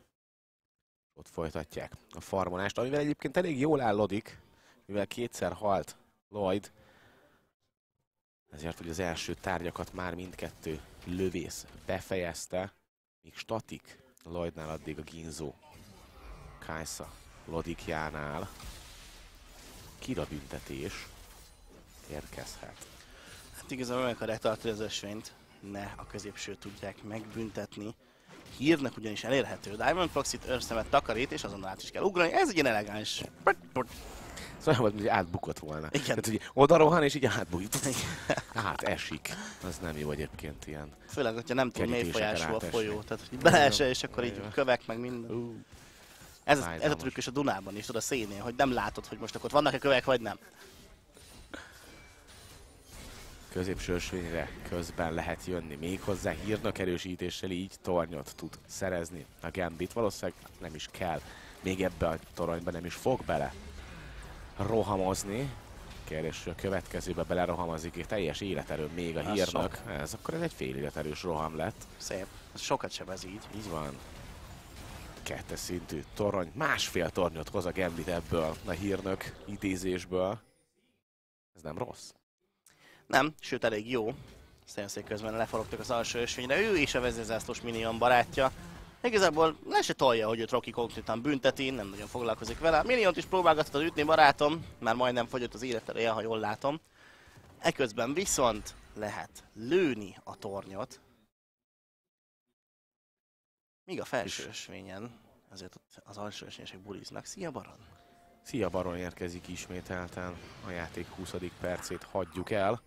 Speaker 2: Ott folytatják a farmolást, amivel egyébként elég jól áll Lodik, mivel 2-szer halt Lloyd. Ezért, hogy az első tárgyakat már mindkettő lövész befejezte, míg statik Lloydnál addig a Ginzo, Kajsa Lodikjánál. Kira büntetés érkezhet.
Speaker 1: Hát igazából meg akarják tartani az ösvényt, ne a középsőt tudják megbüntetni. Hírnek ugyanis elérhető. Diamond Prox itt őrszemet takarít, és azonnal át is kell ugrani. Ez egy ilyen elegáns.
Speaker 2: Szóval volt, hogy átbukott volna.
Speaker 1: Igen.
Speaker 2: Tehát, hogy oda rohan, és így átbújt. Esik. Az nem jó egyébként ilyen.
Speaker 1: Főleg, hogyha nem túl mély folyású a folyó. Tehát, hogy beleesse, és akkor így kövek, meg minden. Ez a trükkös a Dunában is, tudod, a szénél, hogy nem látod, hogy most akkor vannak-e kövek, vagy nem.
Speaker 2: Középső ösvényre közben lehet jönni, méghozzá hírnak erősítéssel, így tornyot tud szerezni a Gambit. Valószínűleg nem is kell, még ebbe a toronyba nem is fog bele rohamozni. Kérdés, hogy a következőbe belerohamozik, teljes életerő még a hírnak. Akkor ez egy fél életerős roham lett.
Speaker 1: Szép. Sokat sebez így.
Speaker 2: Így van. Kettes szintű torony, másfél tornyot hoz a Gambit ebből a hírnök idézésből. Ez nem rossz.
Speaker 1: Nem, sőt elég jó. Szénszék közben leforogtak az alsó ösvényre. Ő is a vezérzászlós minion barátja. Igazából le se tolja, hogy őt Rocky konkrétan bünteti, nem nagyon foglalkozik vele. Miniont is próbálgatott ütni barátom, már majdnem fogyott az életereje, ha jól látom. Eközben viszont lehet lőni a tornyot. Míg a felső ösvényen, azért ott az alsó ösvényesek buliznak. Szia Baron!
Speaker 2: Szia Baron érkezik ismételten, a játék 20. percét hagyjuk el.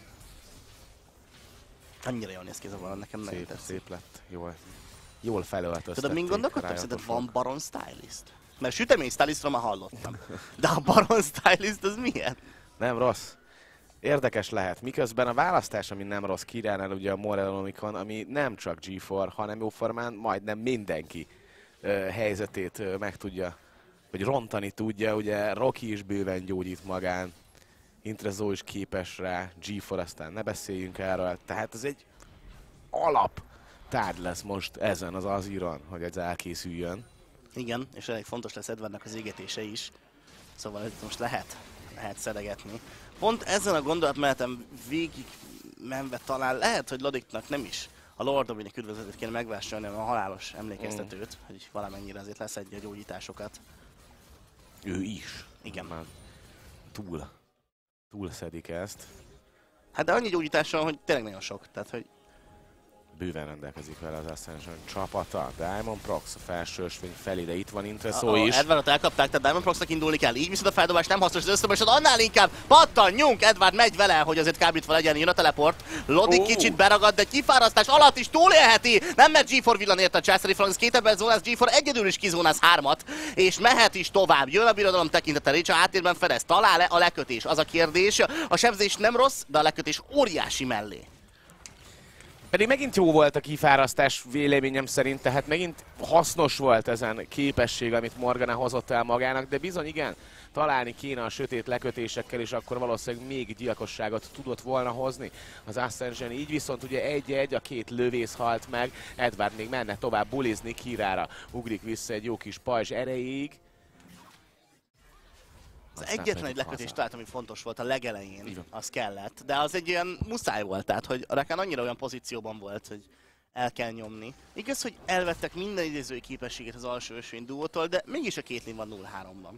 Speaker 1: Annyira jól néz ki ez a Baron, nekem nagyon tetszik.
Speaker 2: Szép lett, jól felöltöztették.
Speaker 1: Tudod, mint gondolkodtam? Szerinted van Baron Stylist? Mert sütemény stylistról már hallottam. De a Baron Stylist az milyen?
Speaker 2: Nem rossz. Érdekes lehet. Miközben a választás, ami nem rossz Kiránál, ugye a Morellonomicon, ami nem csak G4, hanem jóformán majdnem mindenki helyzetét meg tudja, vagy rontani tudja. Ugye Rocky is bőven gyógyít magán, Intrezó is képes rá, G4 aztán ne beszéljünk erről. Tehát ez egy alap tárgy lesz most ezen az Aziron, hogy ez elkészüljön.
Speaker 1: Igen, és elég fontos lesz Edwardnak az égetése is. Szóval ez most lehet szedegetni. Pont ezen a gondolatmenetem végig menve talán lehet, hogy Lodiknak nem is a Lord Dominik üdvözletét kéne megvásárolni, a halálos emlékeztetőt, hogy valamennyire azért leszedje a gyógyításokat.
Speaker 2: Ő is.
Speaker 1: Igen.
Speaker 2: Már túl szedik ezt.
Speaker 1: Hát de annyi gyógyítással, hogy tényleg nagyon sok, tehát hogy
Speaker 2: bőven rendelkezik vele az Ascension csapata. Diamond Prox a felső ösvény felé, de itt van Intrezó is.
Speaker 1: Edwardot elkapták, tehát Diamond Proxnak indulni kell. Így viszont a feldobás nem hasznos az összebesod, annál inkább pattanjunk! Edward megy vele, hogy azért kábítva legyen, jön a teleport. Lodik kicsit beragad, de kifárasztás alatt is túlélheti! Nem, mert G4 villanért a Chastity Franks, 2 ember zónáz, G4 egyedül is kizónáz 3-at, és mehet is tovább. Jön a birodalom tekintete, Richa háttérben fedez. Talál-e a lekötés? Az a kérdés. A sebzés nem rossz, de a lekötés óriási mellé.
Speaker 2: Pedig megint jó volt a kifárasztás véleményem szerint, tehát megint hasznos volt ezen képesség, amit Morgana hozott el magának, de bizony igen, találni kéne a sötét lekötésekkel, és akkor valószínűleg még gyilkosságot tudott volna hozni az Ascension. Így viszont ugye 1-1, a 2 lövész halt meg, Edward még menne tovább bulizni, Kirára ugrik vissza egy jó kis pajzs erejéig.
Speaker 1: Az egyetlen egy lekötés talált, ami fontos volt a legelején, az kellett, de az egy ilyen muszáj volt, tehát hogy a Rakan annyira olyan pozícióban volt, hogy el kell nyomni. Igaz, hogy elvettek minden idézői képességet az alsó ösvény duótól, de mégis a Caitlyn van 0-3-ban.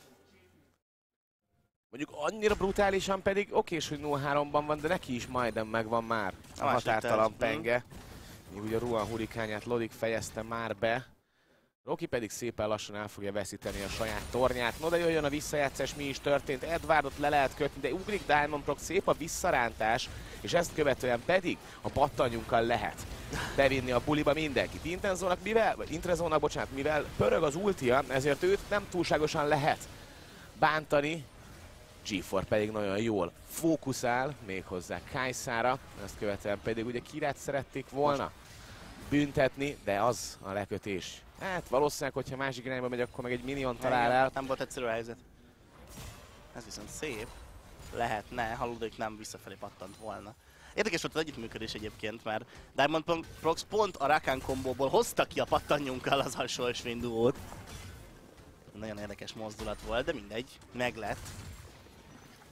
Speaker 2: Mondjuk annyira brutálisan pedig okés, hogy 0-3-ban van, de neki is majdnem megvan már a határtalan penge. Míg ugye a Ruan hurikányát Lodik fejezte már be. Rocky pedig szépen lassan el fogja veszíteni a saját tornyát. No, de jöjjön a visszajátszás, mi is történt. Edwardot le lehet kötni, de ugrik Diamond Prox, szép a visszarántás, és ezt követően pedig a pattanjunkkal lehet bevinni a buliba mindenkit. Intrezónak, mivel pörög az ultia, ezért őt nem túlságosan lehet bántani. G4 pedig nagyon jól fókuszál, méghozzá Kajsára, ezt követően pedig ugye Kirát szerették volna büntetni, de az a lekötés. Hát valószínűleg, hogyha másik irányba megy, akkor meg egy minion talál el.
Speaker 1: Nem volt egyszerű a helyzet. Ez viszont szép. Lehetne, ha Lodik nem visszafelé pattant volna. Érdekes volt az együttműködés egyébként, mert Diamond Prox pont a Rakan kombóból hozta ki a pattanjunkkal az alsó ösvény duót. Nagyon érdekes mozdulat volt, de mindegy, meg lett.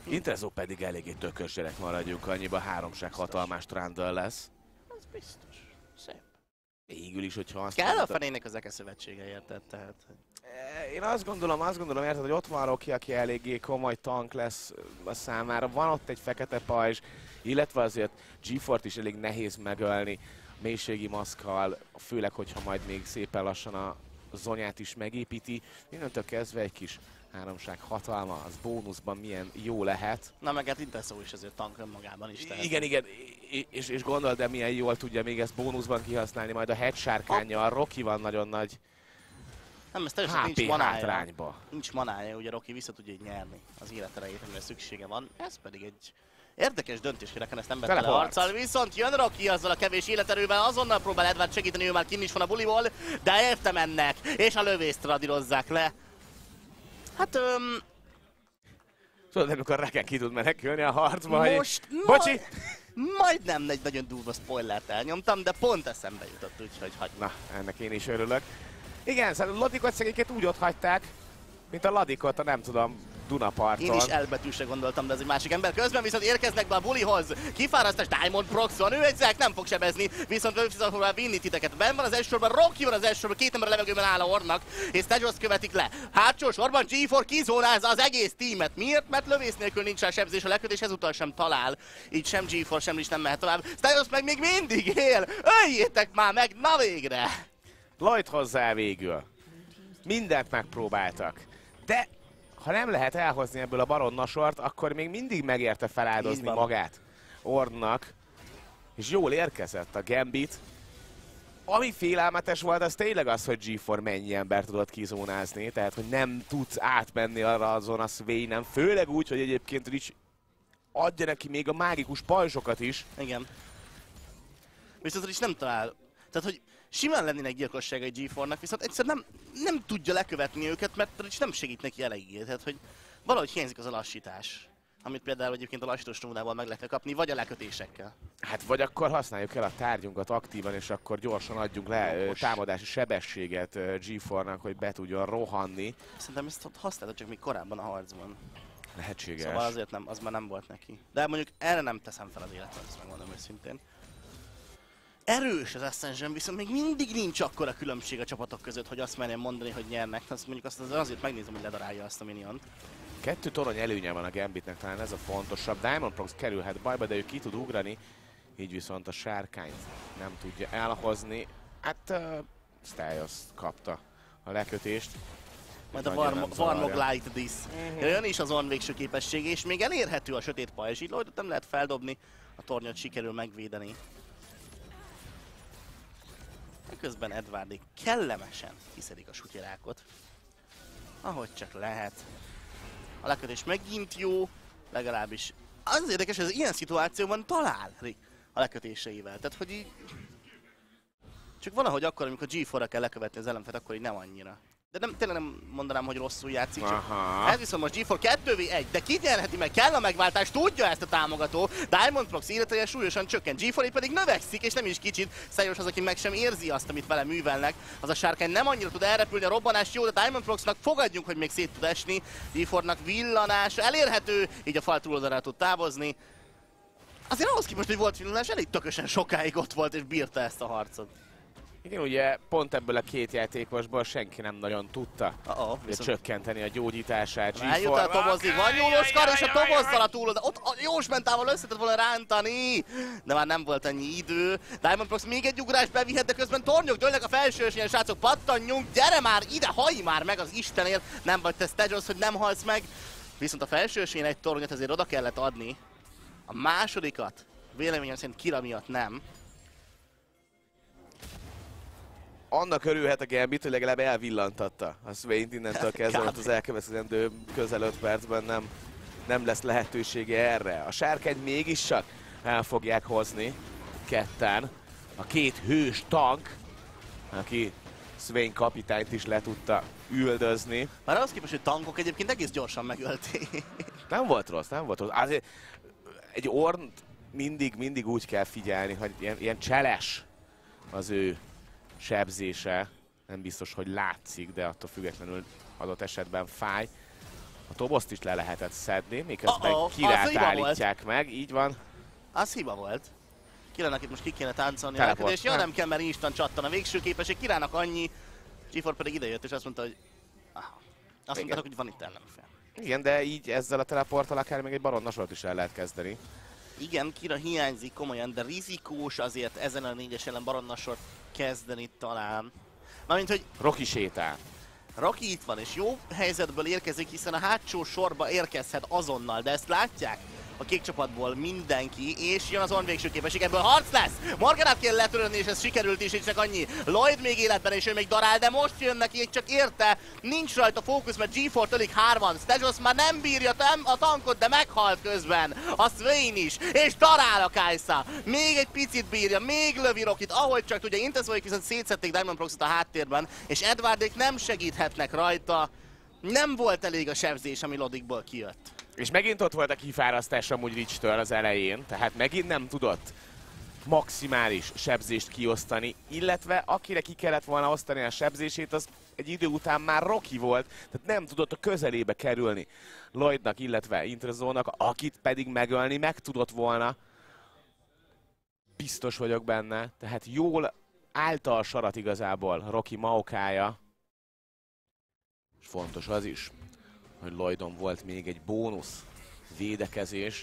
Speaker 2: Interezó pedig eléggé tökös gyerek, maradjunk annyiba, háromság hatalmás Trundle lesz.
Speaker 1: Az biztos. Szép.
Speaker 2: Végül is, hogyha azt
Speaker 1: kell a fenének az Eke szövetsége, érted? Tehát...
Speaker 2: Én azt gondolom, érted, hogy ott van Rocky, aki eléggé komoly tank lesz a számára. Van ott egy fekete pajzs, illetve azért G-Fort is elég nehéz megölni mélységi maszkkal, főleg, hogyha majd még szépen lassan a zonyát is megépíti. Innentől kezdve egy kis háromság hatalma, az bónuszban milyen jó lehet.
Speaker 1: Na meg hát Interszó is azért tank önmagában is. Tehát.
Speaker 2: Igen, és gondold, de milyen jól tudja még ezt bónuszban kihasználni, majd a head sárkánnyal. Rocky van nagyon nagy
Speaker 1: nem, ez teljesen nincs manája.
Speaker 2: Hátrányba.
Speaker 1: Nincs manája, ugye Rocky vissza tudja így nyerni az életerejét, amire szüksége van. Ez pedig egy érdekes döntés, hogy ezt nem vett le harccal, viszont jön Rocky azzal a kevés életerővel, azonnal próbál Edward segíteni, ő már kinn is van a buliból, de érte mennek, és a lövészt radírozzák le. Hát
Speaker 2: Tudod, amikor Reken ki tud menekülni a harcba,
Speaker 1: most
Speaker 2: bocsi!
Speaker 1: Majdnem egy nagyon durva spoilert elnyomtam, de pont eszembe jutott, úgyhogy hagyd.
Speaker 2: Na, ennek én is örülök. Igen, szóval a Ladikot szegényeket úgy ott hagyták, mint a Ladikot a nem tudom, Dunaparton.
Speaker 1: Én is elbetűsre gondoltam, de ez egy másik ember. Közben viszont érkeznek be a bulihoz. Kifárasztás Diamond Proxon, ő egy nem fog sebezni, viszont ő vissza fogja vinni titeket. Benn van az első sorban, Rocky van az első sorban, két ember a levegőben áll a Orrnak, és Stejos követik le. Hátsó sorban G4 kizónázza az egész tímet. Miért? Mert lövész nélkül nincs rá sebzés, a lekötés ezúttal sem talál. Így sem G4, sem is nem mehet tovább. Stejos meg még mindig él! Öljétek már meg, na végre!
Speaker 2: Lloyd hozzá végül. Mindent megpróbáltak. De ha nem lehet elhozni ebből a baronnasort, akkor még mindig megérte feláldozni magát Ornnnak. És jól érkezett a Gambit. Ami félelmetes volt, az tényleg az, hogy G4 mennyi embert tudott kizónázni. Tehát, hogy nem tudsz átmenni arra azon a Swain-en. Főleg úgy, hogy egyébként is adja neki még a mágikus pajzsokat is.
Speaker 1: Igen. Viszont is nem talál. Tehát, hogy simán lennének gyilkosságai G4-nak, viszont egyszerűen nem tudja lekövetni őket, mert is nem segít neki eléggé. Tehát, hogy valahogy hiányzik az a lassítás, amit például egyébként a lassítós trónával meg lehet kapni, vagy a lekötésekkel.
Speaker 2: Hát vagy akkor használjuk el a tárgyunkat aktívan, és akkor gyorsan adjunk le támadási sebességet G4-nak, hogy be tudjon rohanni.
Speaker 1: Szerintem ezt használta csak még korábban a harcban.
Speaker 2: Lehetséges.
Speaker 1: Szóval azért nem, az már nem volt neki. De mondjuk erre nem teszem fel az életet, ezt megmondom őszintén. Erős az Ascension, viszont még mindig nincs akkora különbség a csapatok között, hogy azt merjem mondani, hogy nyernek. Azt mondjuk azért megnézem, hogy ledarálja azt a miniont.
Speaker 2: 2 torony előnye van a Gambitnek, talán ez a fontosabb. Diamond Prox kerülhet bajba, de ő ki tud ugrani, így viszont a sárkányt nem tudja elhozni. Hát Stejos kapta a lekötést.
Speaker 1: Majd a Varmog Light This. Jön is az Ornn végső képessége, és még elérhető a sötét pajzs. Így Lloydot nem lehet feldobni, a tornyot sikerül megvédeni. Közben Edwardék kellemesen kiszedik a sutyerákot, ahogy csak lehet. A lekötés megint jó, legalábbis az érdekes, hogy az ilyen szituációban talál Rick a lekötéseivel. Tehát, hogy így... Csak valahogy akkor, amikor G4-ra kell lekövetni az ellenfet, akkor így nem annyira. De tényleg nem mondanám, hogy rosszul játszik, csak ez viszont most G4 2v1, de ki nyerheti meg, kell a megváltás, tudja ezt a támogató. Diamond Prox életeje súlyosan csökken, G4 pedig növekszik, és nem is kicsit. Stejos az, aki meg sem érzi azt, amit vele művelnek. Az a sárkány nem annyira tud elrepülni, a robbanás jó, de Diamond Proxnak fogadjunk, hogy még szét tud esni. G4-nak villanás elérhető, így a fal túloldalára tud távozni. Azért ahhoz képest, hogy volt villanás, elég tökösen sokáig ott volt, és bírta ezt a harcot.
Speaker 2: Igen, ugye pont ebből a két játékosból senki nem nagyon tudta csökkenteni a gyógyítását.
Speaker 1: Rájut a tobozig, van nyúlós kar, és a tobozzal a túloldal. Ott a jós mentával összetett volna rántani, de már nem volt annyi idő. Diamond Prox még egy ugrást bevihet, de közben tornyok dőlnek a felső esélyen, srácok, pattanjunk, gyere már ide, hajj már meg az Istenért, nem vagy te Stejos, hogy nem halsz meg. Viszont a felső esélyen egy tornyot azért oda kellett adni. A másodikat véleményem szerint Kira miatt nem.
Speaker 2: Annak örülhet a Gambit, hogy legalább elvillantatta a Swain-t innentől kezdve, mert az elkövetkezendő közel 5 percben nem lesz lehetősége erre. A sárkány mégis csak el fogják hozni ketten. A két hős tank, aki Swain kapitányt is le tudta üldözni.
Speaker 1: Már az képest, hogy tankok egyébként egész gyorsan megölték.
Speaker 2: Nem volt rossz, nem volt rossz. Azért egy Ornn mindig úgy kell figyelni, hogy ilyen cseles az ő sebzése, nem biztos, hogy látszik, de attól függetlenül adott esetben fáj. A Toboszt is le lehetett szedni, miközben Kirát állítják meg, így van.
Speaker 1: Az hiba volt. Kirának itt most ki kéne táncolni a elködés. Ja, nem kell, mert instant csattan a végső képesség. Kirának annyi. G4 pedig idejött és azt mondta, hogy... Azt mondták, hogy van itt ellenfél.
Speaker 2: Igen, de így ezzel a teleporttal akár még egy baronnasort is el lehet kezdeni.
Speaker 1: Igen, Kira hiányzik komolyan, de rizikós azért ezen a 4-es ellen baronnasort kezdeni talán. Mármint, hogy...
Speaker 2: Rocky sétál.
Speaker 1: Rocky itt van, és jó helyzetből érkezik, hiszen a hátsó sorba érkezhet azonnal, de ezt látják a kék csapatból mindenki, és jön az on végső képesség, ebből harc lesz! Morganát kell letörölni, és ez sikerült is, és csak annyi. Lloyd még életben, és ő még darál, de most jön neki, csak érte, nincs rajta fókusz, mert G4 tölik 3-an. Stejos már nem bírja a tankot, de meghalt közben. A Swain is, és darál a Kai'Sa. Még egy picit bírja, még lövi Rockit, ahogy csak tudja. Intenzóik viszont szétszették Diamond Proxot a háttérben, és Edwardék nem segíthetnek rajta. Nem volt elég a sebzés, ami Lodikból kijött.
Speaker 2: És megint ott volt a kifárasztás amúgy Rich-től az elején, tehát megint nem tudott maximális sebzést kiosztani, illetve akire ki kellett volna osztani a sebzését, az egy idő után már Rocky volt, tehát nem tudott a közelébe kerülni Lloydnak, illetve Intrezónak, akit pedig megölni meg tudott volna. Biztos vagyok benne, tehát jól állta a sarat igazából Rocky Maokája. És fontos az is, hogy Lloydon volt még egy bónusz védekezés.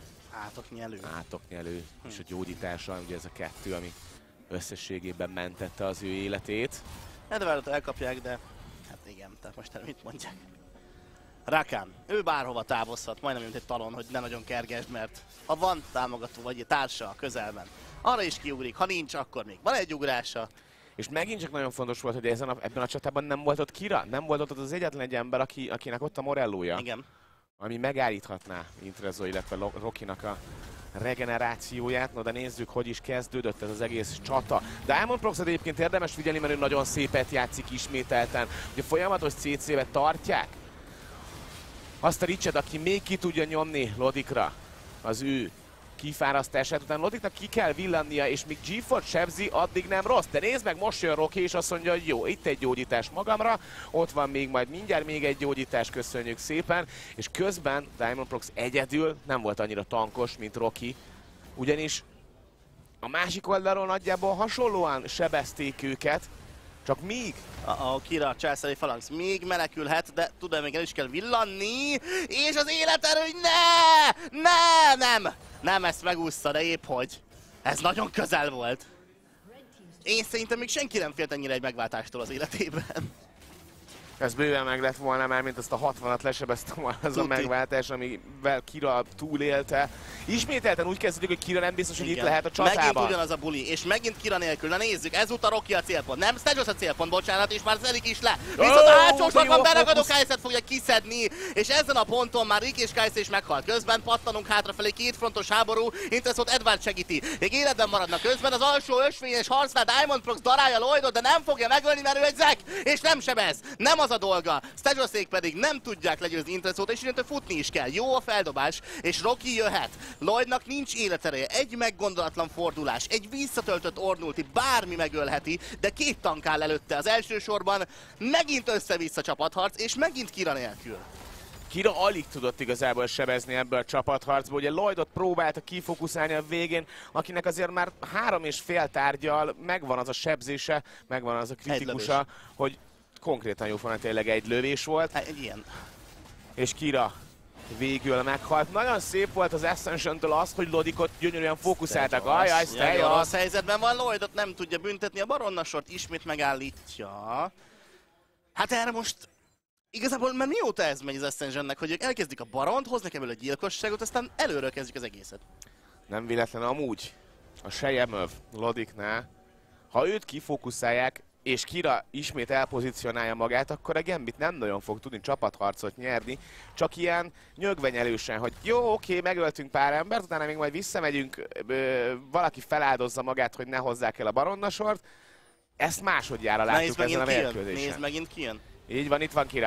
Speaker 2: Átoknyelő. És a gyógyítása, ugye ez a kettő, ami összességében mentette az ő életét.
Speaker 1: Edwardot elkapják, de hát igen, tehát most mit mondják. Rakan, ő bárhova távozhat, majdnem mint egy talon, hogy ne nagyon kergesd, mert ha van támogató vagy társa a közelben, arra is kiugrik, ha nincs, akkor még van egy ugrása.
Speaker 2: És megint csak nagyon fontos volt, hogy ebben a csatában nem volt ott Kira, nem volt ott az egyetlen egy ember, akinek ott a Morellója.
Speaker 1: Igen.
Speaker 2: Ami megállíthatná Intrezzo, illetve Rockynak a regenerációját. No, de nézzük, hogy is kezdődött ez az egész csata. Diamond Proxot egyébként érdemes figyelni, mert ő nagyon szépet játszik ismételten. Ugye folyamatos CC-be tartják azt a Richet, aki még ki tudja nyomni Lodikra az ő kifárasztását, utána Lodiknak ki kell villannia, és míg G4 sebzi, addig nem rossz. De nézd meg, most jön Rocky, és azt mondja, hogy jó, itt egy gyógyítás magamra, ott van még majd mindjárt még egy gyógyítás, köszönjük szépen. És közben Diamond Prox egyedül nem volt annyira tankos, mint Rocky, ugyanis a másik oldalról nagyjából hasonlóan sebezték őket, csak míg
Speaker 1: a Kira császári falanx még menekülhet, de tudom, még el is kell villanni, és az életerő, nem, ezt megúszta, de épp hogy. Ez nagyon közel volt. Én szerintem még senki nem félt ennyire egy megváltástól az életében.
Speaker 2: Ez bőven meg lett volna már, mint azt a 60-at lesebeztem volna az a megváltás, amivel Kira túlélte. Ismételten úgy kezdődik, hogy Kira nem biztos, hogy itt lehet a csatában.
Speaker 1: Megint ugyanaz a buli, és megint Kira nélkül. Na nézzük, ezúttal Rocky a célpont. Nem, Stejos a célpont, bocsánat, és már szedik is le. Viszont a hátsó sorban beragadó Kai'Sát fogja kiszedni, és ezen a ponton már Rick és Kai'Sa is meghalt. Közben pattanunk hátrafelé, két frontos háború, Intrezót Edward segíti. Még életben maradnak közben, az alsó ösvényes harcnál Diamond Prox darálja Lloydot, de nem fogja megölni, mert ő egy zek, és nem sebez. Nem az a dolga. Stejosék pedig nem tudják legyőzni Intrezót, és innentől futni is kell. Jó a feldobás, és Rocky jöhet. Lloydnak nincs életereje, egy meggondolatlan fordulás, egy visszatöltött ornulti, bármi megölheti, de két tank áll előtte az első sorban, megint össze-vissza csapatharc, és megint Kira nélkül.
Speaker 2: Kira alig tudott igazából sebezni ebből a csapatharcból, ugye Lloydot próbálta kifókuszálni a végén, akinek azért már 3,5 tárgyal megvan az a sebzése, megvan az a kritikusa, hogy konkrétan jóformán tényleg egy lövés volt.
Speaker 1: Egy ilyen.
Speaker 2: És Kira végül meghalt. Nagyon szép volt az Ascension-től az, hogy Lodikot gyönyörűen fókuszáltak. Ajaj, Stejos!
Speaker 1: Rossz helyzetben van, Lloydot nem tudja büntetni, a baronnasort ismét megállítja. Hát erre most igazából már mióta ez megy az Ascensionnek, hogy ők elkezdik a baront, hoznak ebből a gyilkosságot, aztán előről kezdjük az egészet.
Speaker 2: Nem véletlen amúgy a Sejemöv Lodiknál, ha őt kifókuszálják, és Kira ismét elpozícionálja magát, akkor a Gambit nem nagyon fog tudni csapatharcot nyerni, csak ilyen nyögvenyelősen, hogy jó, oké, megöltünk pár embert, utána még majd visszamegyünk, valaki feláldozza magát, hogy ne hozzák el a baronnasort. Ezt másodjára látjuk ezen a mérkőzésen.
Speaker 1: Nézd, megint kijön.
Speaker 2: Így van, itt van Kira.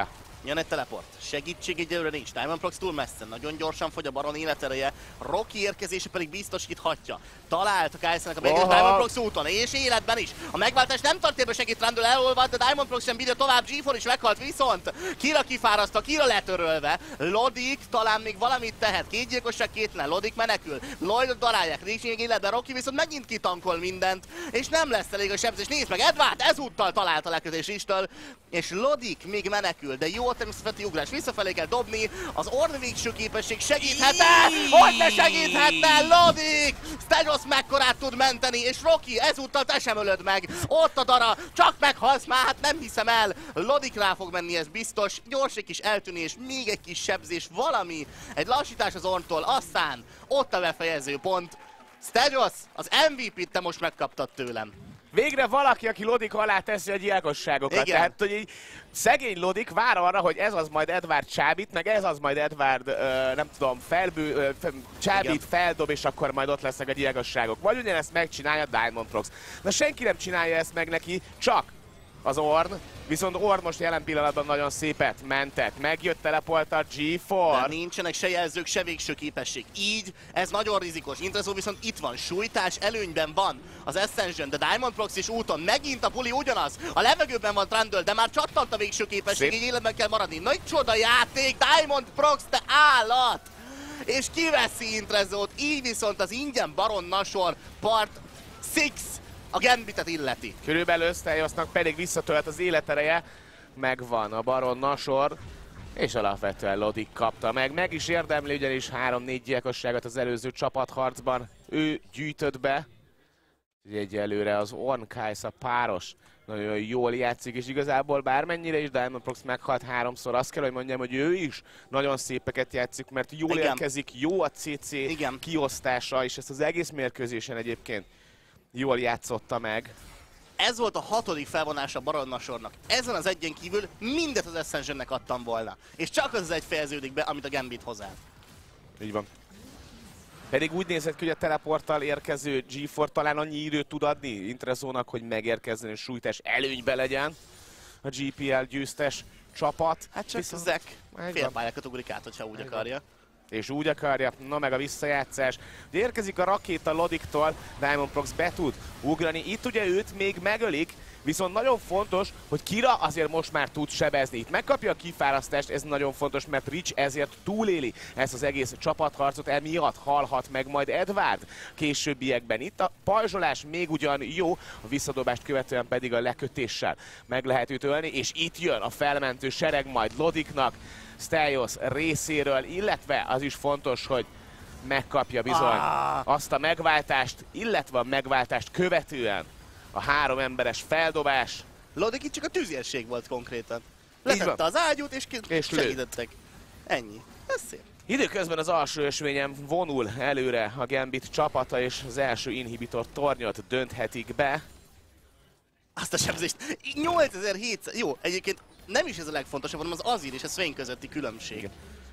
Speaker 1: Jön egy teleport. Segítség egyelőre nincs. Diamond Prox túl messze. Nagyon gyorsan fogy a Baron életereje. Rocky érkezése pedig biztosíthatja. Talált a Kai'Sa-nek a végén Diamond Prox úton. És életben is. A megváltás nem tart érbe, segít Randall elolvad, de Diamond Prox sem bírja tovább. G4 is meghalt viszont. Kira kifárasztva, Kira letörölve. Lodik talán még valamit tehet. 2 gyilkosság, 2 Lodik menekül. Lloydot darálják. Nincs még életben. Rocky viszont megint kitankol mindent. És nem lesz elég a sebzés. Nézd meg, Edward ezúttal talált a leközés istől. És Lodik még menekül, de jó természeti ugrás, visszafelé kell dobni, az Ornn végső képesség segíthet-e? Hogy ne segíthetne Lodik? Stejos mekkorát tud menteni, és Rocky ezúttal te sem ölöd meg. Ott a dara, csak meghalsz már, hát nem hiszem el. Lodik rá fog menni, ez biztos. Gyors egy kis eltűnés, még egy kis sebzés, valami, egy lassítás az Ornntól, aztán ott a befejező pont. Stejos, az MVP-t te most megkaptad tőlem.
Speaker 2: Végre valaki, aki Lodik alá teszi a gyilkosságokat. Tehát, hogy így szegény Lodik vár arra, hogy ez az majd Edward csábít, meg ez az majd Edward, nem tudom, csábít, feldob, és akkor majd ott lesznek a gyilkosságok. Vagy ugyanezt megcsinálja Diamond Prox. Na senki nem csinálja ezt meg neki, csak az Ornn. Viszont Ornn most jelen pillanatban nagyon szépet mentett. Megjött teleport a G4.
Speaker 1: De nincsenek se jelzők, se végső képesség. Így ez nagyon rizikos. Intrezó viszont itt van, sújtás előnyben van az Ascension, de Diamond Prox is úton. Megint a puli ugyanaz. A levegőben van Trundle, de már csattant a végső képesség, így életben kell maradni. Nagy csoda játék, Diamond Prox, te állat! És kiveszi Intrezót, így viszont az ingyen Baron Nashor part 6 a Gambitet illeti.
Speaker 2: Körülbelül Stejosnak pedig visszatölt az életereje. Megvan a Baron Nashor, és alapvetően Lodik kapta meg. Meg is érdemli, ugyanis 3-4 gyilkosságot az előző csapatharcban ő gyűjtött be. Egyelőre az Ornn Kai'Sa páros nagyon jól játszik, és igazából bármennyire is Diamond Prox meghalt 3-szor, azt kell, hogy mondjam, hogy ő is nagyon szépeket játszik, mert jól érkezik, jó a CC kiosztása, és ezt az egész mérkőzésen egyébként jól játszotta meg.
Speaker 1: Ez volt a 6. felvonása Baron Nashornak. Ezen az egyen kívül mindet az Ascensionnek adtam volna. És csak az egy fejeződik be, amit a Gambit hozzá.
Speaker 2: Így van. Pedig úgy nézett ki, hogy a teleporttal érkező G4 talán annyi időt tud adni Intrezónak, hogy megérkezzen és sújtás előnybe legyen a GPL győztes csapat.
Speaker 1: Hát csak Zack félpályákat ugrik át, hogyha úgy akarja.
Speaker 2: És úgy akarja, na meg a visszajátszás. Ugye érkezik a rakéta Lodiktól, Diamond Prox be tud ugrani. Itt ugye őt még megölik, viszont nagyon fontos, hogy Kira azért most már tud sebezni. Itt megkapja a kifárasztást, ez nagyon fontos, mert Rich ezért túléli ezt az egész csapatharcot, emiatt halhat meg majd Edward későbbiekben. Itt a pajzsolás még ugyan jó, a visszadobást követően pedig a lekötéssel meg lehet őt ölni, és itt jön a felmentő sereg majd Lodiknak, Stejos részéről, illetve az is fontos, hogy megkapja bizony azt a megváltást, illetve a megváltást követően a 3 emberes feldobás.
Speaker 1: Lodik itt csak a tüzérség volt konkrétan. Letette az ágyút és segítettek. Ennyi. Ez szép.
Speaker 2: Időközben az alsó ösvényen vonul előre a Gambit csapata, és az első inhibitor tornyot dönthetik be.
Speaker 1: Azt a sebzést. 8700. Jó, egyébként nem is ez a legfontosabb, hanem az Azir és a Swain közötti különbség.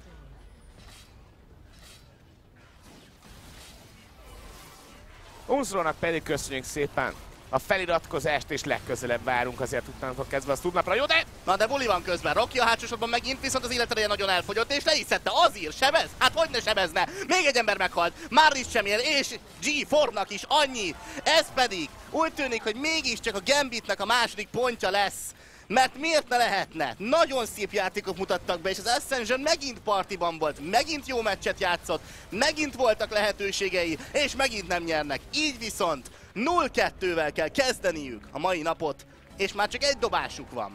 Speaker 2: Unzrónak pedig köszönjük szépen a feliratkozást, és legközelebb várunk azért utánatól kezdve a Studnapra. Jó, de...
Speaker 1: Na de buli van közben. Rocky a hátsósorban megint, viszont az életereje nagyon elfogyott, és le is szedte. Azir sebez? Hát hogy ne sebezne? Még egy ember meghalt. Maris sem él, és G4-nak is annyi. Ez pedig úgy tűnik, hogy mégiscsak a Gambitnek a második pontja lesz. Mert miért ne lehetne? Nagyon szép játékok mutattak be, és az Ascension megint partiban volt, megint jó meccset játszott, megint voltak lehetőségei, és megint nem nyernek. Így viszont 0-2-vel kell kezdeniük a mai napot, és már csak egy dobásuk van.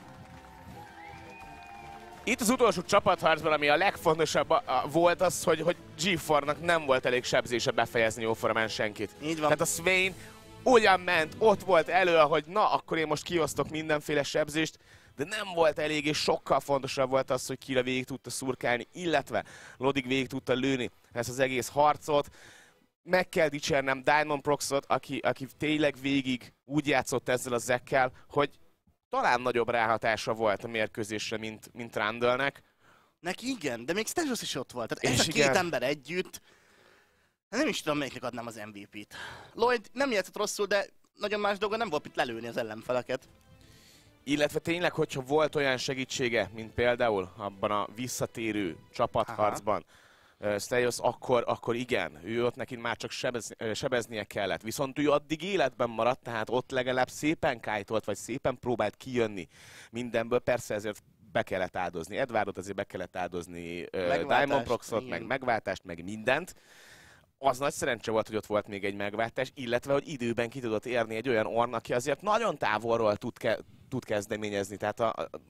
Speaker 2: Itt az utolsó csapatharcban, ami a legfontosabb volt az, hogy G4-nak nem volt elég sebzése befejezni jóformán senkit.
Speaker 1: Így van.
Speaker 2: Tehát a Swain ugyan ment, ott volt elő, hogy na, akkor én most kiosztok mindenféle sebzést, de nem volt elég, és sokkal fontosabb volt az, hogy Kira végig tudta szurkálni, illetve Lodik végig tudta lőni ezt az egész harcot. Meg kell dicsérnem Diamond Proxot, aki tényleg végig úgy játszott ezzel a Zackkel, hogy talán nagyobb ráhatása volt a mérkőzésre, mint Randallnek.
Speaker 1: Neki igen, de még Stejos is ott volt. Tehát ez a két ember együtt, nem is tudom, melyiknek adnám az MVP-t. Lloyd nem játszott rosszul, de nagyon más dolga nem volt itt lelőni az ellenfeleket.
Speaker 2: Illetve tényleg, hogyha volt olyan segítsége, mint például abban a visszatérő csapatharcban, Stelios, akkor igen, ő ott neki már csak sebeznie kellett. Viszont ő addig életben maradt, tehát ott legalább szépen kájtolt, vagy szépen próbált kijönni mindenből. Persze ezért be kellett áldozni Edwardot, azért be kellett áldozni Diamond Proxot, meg megváltást, meg mindent. Az nagy szerencse volt, hogy ott volt még egy megváltás, illetve, hogy időben ki tudott érni egy olyan Ornn, aki azért nagyon távolról tud kezdeményezni. Tehát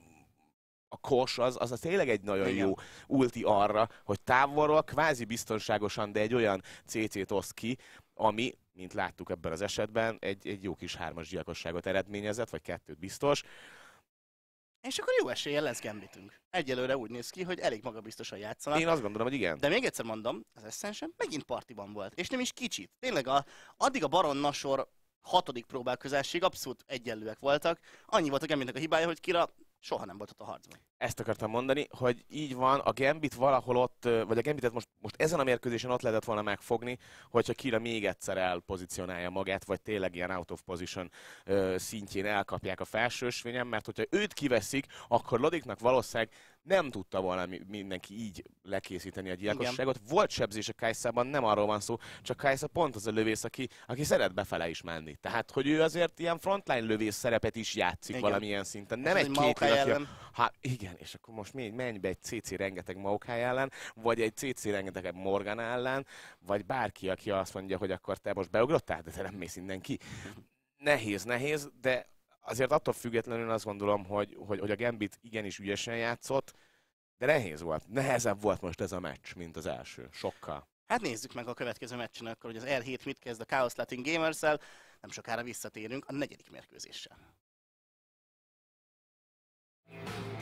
Speaker 2: a Kosh az tényleg egy nagyon jó ulti arra, hogy távolról kvázi biztonságosan, de egy olyan CC-t osz ki, ami, mint láttuk ebben az esetben, egy jó kis 3-as gyilkosságot eredményezett, vagy 2 biztos.
Speaker 1: És akkor jó eséllyel lesz Gambitünk. Egyelőre úgy néz ki, hogy elég magabiztosan játszanak.
Speaker 2: Én azt gondolom, hogy igen.
Speaker 1: De még egyszer mondom, az Ascension megint partiban volt. És nem is kicsit. Tényleg addig a Baron Nashor 6. próbálkozásig abszolút egyenlőek voltak. Annyi volt a Gambitnek a hibája, hogy Kira soha nem volt ott a harcban.
Speaker 2: Ezt akartam mondani, hogy így van, a Gambit valahol ott, vagy a Gambitet most ezen a mérkőzésen ott lehetett volna megfogni, hogyha Kira még egyszer elpozícionálja magát, vagy tényleg ilyen out of position szintjén elkapják a felsősvényen, mert hogyha őt kiveszik, akkor Lodiknak valószínűleg nem tudta volna mindenki így lekészíteni a gyilkosságot. Igen. Volt sebzés a Kai'Sában, nem arról van szó, csak Kai'Sa pont az a lövész, aki szeret befele is menni. Tehát, hogy ő azért ilyen frontline lövész szerepet is játszik. Igen. Valamilyen szinten. Nem egy Caitlyn, aki... Hát igen, és akkor most menj be egy CC rengeteg Maokai ellen, vagy egy CC rengeteg Morgana ellen, vagy bárki, aki azt mondja, hogy akkor te most beugrottál, de te nem mész innen ki. Nehéz, de azért attól függetlenül azt gondolom, hogy a Gambit igenis ügyesen játszott, de nehezebb volt most ez a meccs, mint az első. Sokkal.
Speaker 1: Hát nézzük meg a következő meccsen akkor, hogy az R7 mit kezd a Chaos Latin Gamers-szel. Nem sokára visszatérünk a 4. mérkőzéssel.